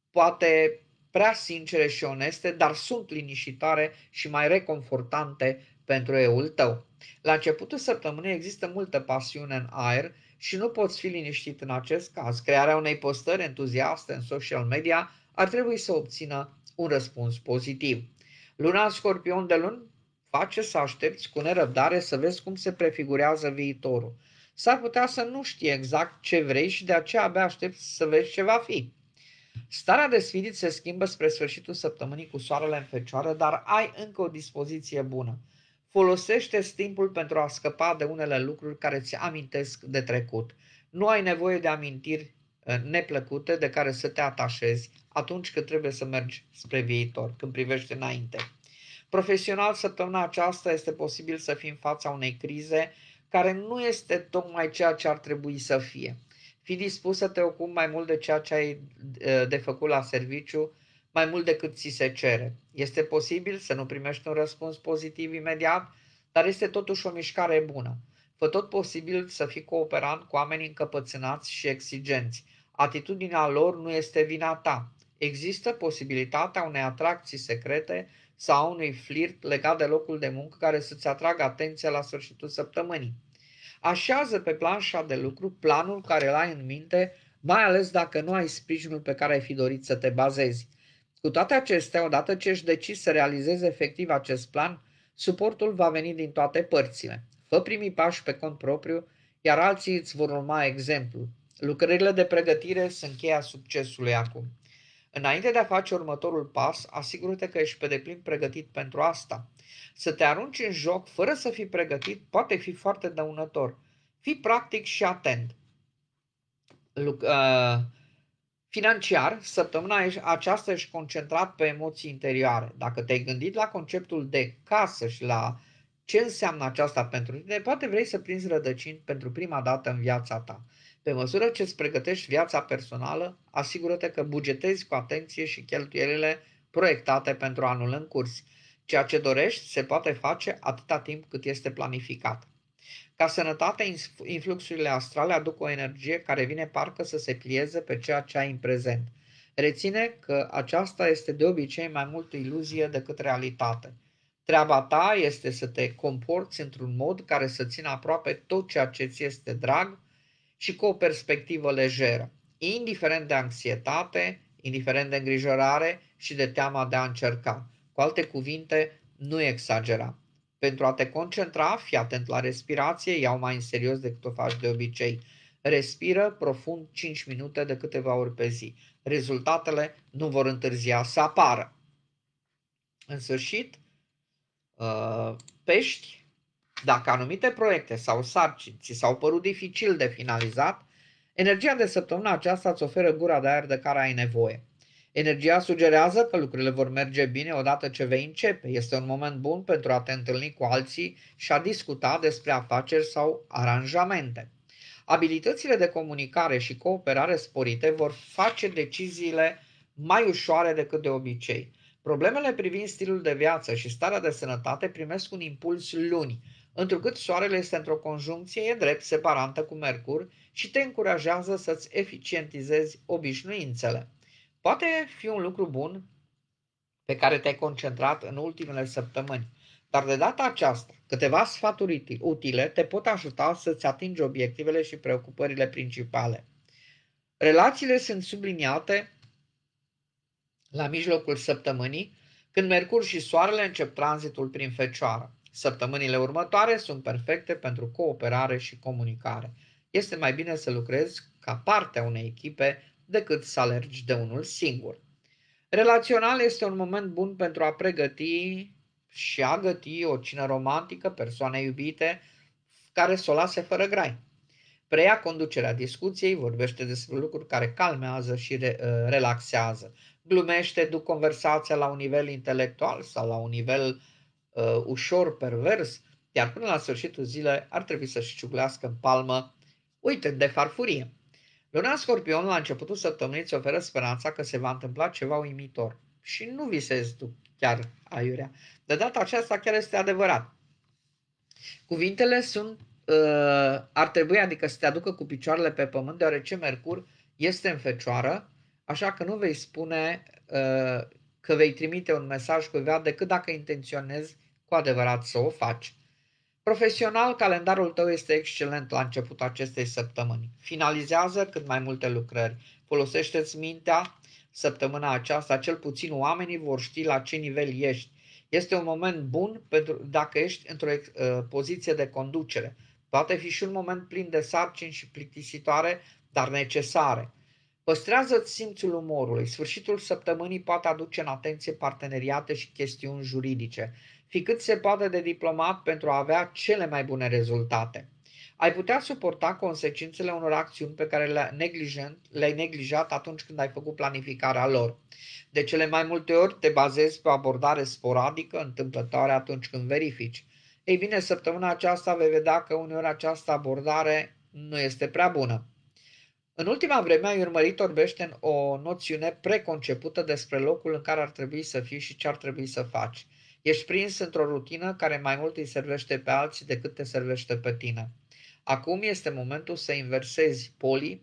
poate prea sincere și oneste, dar sunt liniștitoare și mai reconfortante pentru eul tău. La începutul săptămânii există multă pasiune în aer și nu poți fi liniștit în acest caz. Crearea unei postări entuziaste în social media ar trebui să obțină un răspuns pozitiv. Luna Scorpion de luni face să aștepți cu nerăbdare să vezi cum se prefigurează viitorul. S-ar putea să nu știi exact ce vrei și de aceea abia aștepți să vezi ce va fi. Starea de spirit se schimbă spre sfârșitul săptămânii cu soarele în Fecioară, dar ai încă o dispoziție bună. Folosește-ți timpul pentru a scăpa de unele lucruri care ți amintesc de trecut. Nu ai nevoie de amintiri neplăcute de care să te atașezi atunci când trebuie să mergi spre viitor, când privești înainte. Profesional, săptămâna aceasta este posibil să fii în fața unei crize care nu este tocmai ceea ce ar trebui să fie. Fii dispus să te ocupi mai mult de ceea ce ai de făcut la serviciu, mai mult decât ți se cere. Este posibil să nu primești un răspuns pozitiv imediat, dar este totuși o mișcare bună. Fă tot posibil să fii cooperant cu oamenii încăpățânați și exigenți. Atitudinea lor nu este vina ta. Există posibilitatea unei atracții secrete sau unui flirt legat de locul de muncă care să-ți atragă atenția la sfârșitul săptămânii. Așează pe planșa de lucru planul care îl ai în minte, mai ales dacă nu ai sprijinul pe care ai fi dorit să te bazezi. Cu toate acestea, odată ce ești decis să realizezi efectiv acest plan, suportul va veni din toate părțile. Fă primii pași pe cont propriu, iar alții îți vor urma exemplu. Lucrările de pregătire sunt cheia succesului acum. Înainte de a face următorul pas, asigură-te că ești pe deplin pregătit pentru asta. Să te arunci în joc fără să fii pregătit poate fi foarte dăunător. Fii practic și atent. Financiar, săptămâna aceasta ești concentrat pe emoții interioare. Dacă te-ai gândit la conceptul de casă și la ce înseamnă aceasta pentru tine, poate vrei să prinzi rădăcini pentru prima dată în viața ta. Pe măsură ce îți pregătești viața personală, asigură-te că bugetezi cu atenție și cheltuielile proiectate pentru anul în curs. Ceea ce dorești se poate face atâta timp cât este planificat. Ca sănătate, influxurile astrale aduc o energie care vine parcă să se plieze pe ceea ce ai în prezent. Reține că aceasta este de obicei mai mult iluzie decât realitate. Treaba ta este să te comporți într-un mod care să țină aproape tot ceea ce ți este drag și cu o perspectivă lejeră, indiferent de anxietate, indiferent de îngrijorare și de teama de a încerca. Cu alte cuvinte, nu exagera. Pentru a te concentra, fii atent la respirație, ia-o mai în serios decât o faci de obicei. Respiră profund cinci minute de câteva ori pe zi. Rezultatele nu vor întârzia să apară. În sfârșit, pești, dacă anumite proiecte sau sarcini ți s-au părut dificil de finalizat, energia de săptămâna aceasta îți oferă gura de aer de care ai nevoie. Energia sugerează că lucrurile vor merge bine odată ce vei începe. Este un moment bun pentru a te întâlni cu alții și a discuta despre afaceri sau aranjamente. Abilitățile de comunicare și cooperare sporite vor face deciziile mai ușoare decât de obicei. Problemele privind stilul de viață și starea de sănătate primesc un impuls luni, întrucât soarele este într-o conjuncție, e drept, separantă cu Mercur și te încurajează să-ți eficientizezi obișnuințele. Poate fi un lucru bun pe care te-ai concentrat în ultimele săptămâni, dar de data aceasta, câteva sfaturi utile te pot ajuta să-ți atingi obiectivele și preocupările principale. Relațiile sunt subliniate la mijlocul săptămânii, când Mercur și Soarele încep tranzitul prin Fecioară. Săptămânile următoare sunt perfecte pentru cooperare și comunicare. Este mai bine să lucrezi ca parte a unei echipe decât să alergi de unul singur. Relațional este un moment bun pentru a pregăti și a găti o cină romantică, persoane iubite, care să o lase fără grai. Preia conducerea discuției, vorbește despre lucruri care calmează și re, uh, relaxează. Glumește, duc conversația la un nivel intelectual sau la un nivel uh, ușor pervers, iar până la sfârșitul zilei ar trebui să-și ciuglească în palmă, uite, de farfurie. Luna Scorpion la începutul săptămânii îți oferă speranța că se va întâmpla ceva uimitor și nu visezi tu chiar aiurea. De data aceasta chiar este adevărat. Cuvintele sunt, uh, ar trebui adică să te aducă cu picioarele pe pământ, deoarece Mercur este în Fecioară, așa că nu vei spune uh, că vei trimite un mesaj cuiva decât dacă intenționezi cu adevărat să o faci. Profesional, calendarul tău este excelent la începutul acestei săptămâni. Finalizează cât mai multe lucrări. Folosește-ți mintea săptămâna aceasta, cel puțin oamenii vor ști la ce nivel ești. Este un moment bun pentru dacă ești într-o uh, poziție de conducere. Poate fi și un moment plin de sarcini și plictisitoare, dar necesare. Păstrează-ți simțul umorului. Sfârșitul săptămânii poate aduce în atenție parteneriate și chestiuni juridice. Fii cât se poate de diplomat pentru a avea cele mai bune rezultate. Ai putea suporta consecințele unor acțiuni pe care le-ai neglijat, le-ai neglijat atunci când ai făcut planificarea lor. De cele mai multe ori te bazezi pe o abordare sporadică, întâmplătoare atunci când verifici. Ei bine, săptămâna aceasta vei vedea că uneori această abordare nu este prea bună. În ultima vreme ai urmărit orbește o noțiune preconcepută despre locul în care ar trebui să fii și ce ar trebui să faci. Ești prins într-o rutină care mai mult îi servește pe alții decât te servește pe tine. Acum este momentul să inversezi polii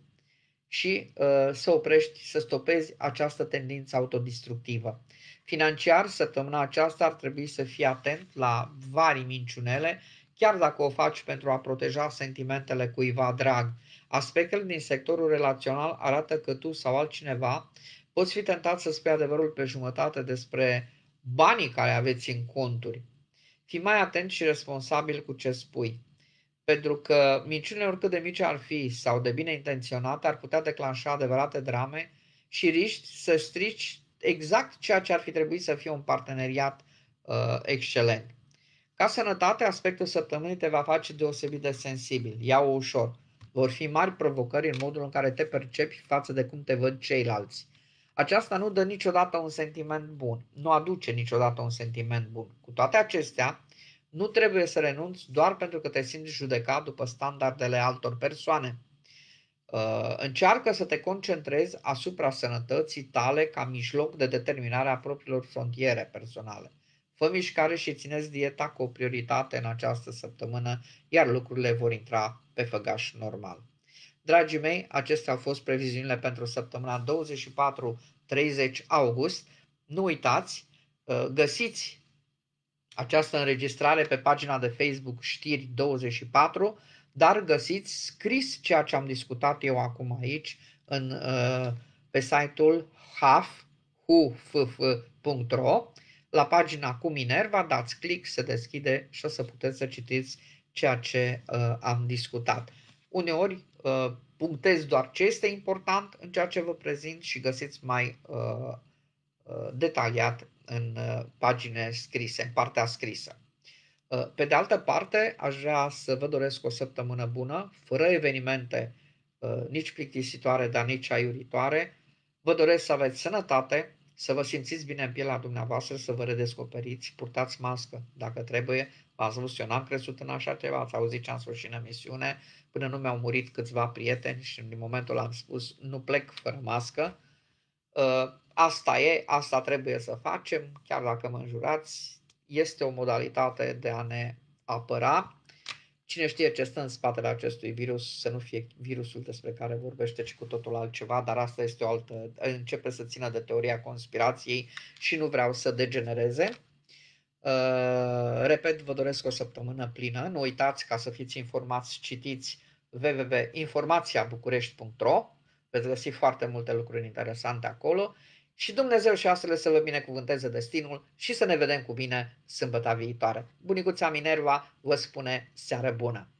și uh, să oprești, să stopezi această tendință autodistructivă. Financiar, săptămâna aceasta ar trebui să fii atent la vari minciunele, chiar dacă o faci pentru a proteja sentimentele cuiva drag. Aspectele din sectorul relațional arată că tu sau altcineva poți fi tentat să spui adevărul pe jumătate despre banii care aveți în conturi. Fii mai atent și responsabil cu ce spui. Pentru că minciunile, oricât de mici ar fi sau de bine intenționate, ar putea declanșa adevărate drame și riști să strici exact ceea ce ar fi trebuit să fie un parteneriat uh, excelent. Ca sănătate, aspectul săptămânii te va face deosebit de sensibil. Ia-o ușor. Vor fi mari provocări în modul în care te percepi față de cum te văd ceilalți. Aceasta nu dă niciodată un sentiment bun, nu aduce niciodată un sentiment bun. Cu toate acestea, nu trebuie să renunți doar pentru că te simți judecat după standardele altor persoane. Încearcă să te concentrezi asupra sănătății tale ca mijloc de determinare a propriilor frontiere personale. Fă mișcare și țineți dieta cu o prioritate în această săptămână, iar lucrurile vor intra pe făgaș normal. Dragii mei, acestea au fost previziunile pentru săptămâna douăzeci și patru treizeci august. Nu uitați, găsiți această înregistrare pe pagina de Facebook Știri douăzeci și patru. dar găsiți scris ceea ce am discutat eu acum aici în, uh, pe site-ul haf punct ro. La pagina cu Minerva dați click, se deschide și o să puteți să citiți ceea ce uh, am discutat. Uneori uh, punctez doar ce este important în ceea ce vă prezint și găsiți mai uh, uh, detaliat în uh, pagine scrise, în partea scrisă. Uh, pe de altă parte, aș vrea să vă doresc o săptămână bună, fără evenimente uh, nici plictisitoare, dar nici aiuritoare. Vă doresc să aveți sănătate, să vă simțiți bine în pielea dumneavoastră, să vă redescoperiți, purtați mască dacă trebuie. V-ați văzut, eu n-am crezut în așa ceva, ați auzit ce am spus și în emisiune, până nu mi-au murit câțiva prieteni și în momentul am spus nu plec fără mască. Uh, asta e, asta trebuie să facem, chiar dacă mă înjurați, este o modalitate de a ne apăra. Cine știe ce stă în spatele acestui virus, să nu fie virusul despre care vorbește, ci cu totul altceva, dar asta este o altă, începe să țină de teoria conspirației și nu vreau să degenereze. Uh, repet, vă doresc o săptămână plină. Nu uitați, ca să fiți informați, citiți w w w punct informația bucurești punct ro. Veți găsi foarte multe lucruri interesante acolo. Și Dumnezeu și astfel să vă binecuvânteze destinul și să ne vedem cu bine sâmbăta viitoare. Bunicuța Minerva vă spune seară bună!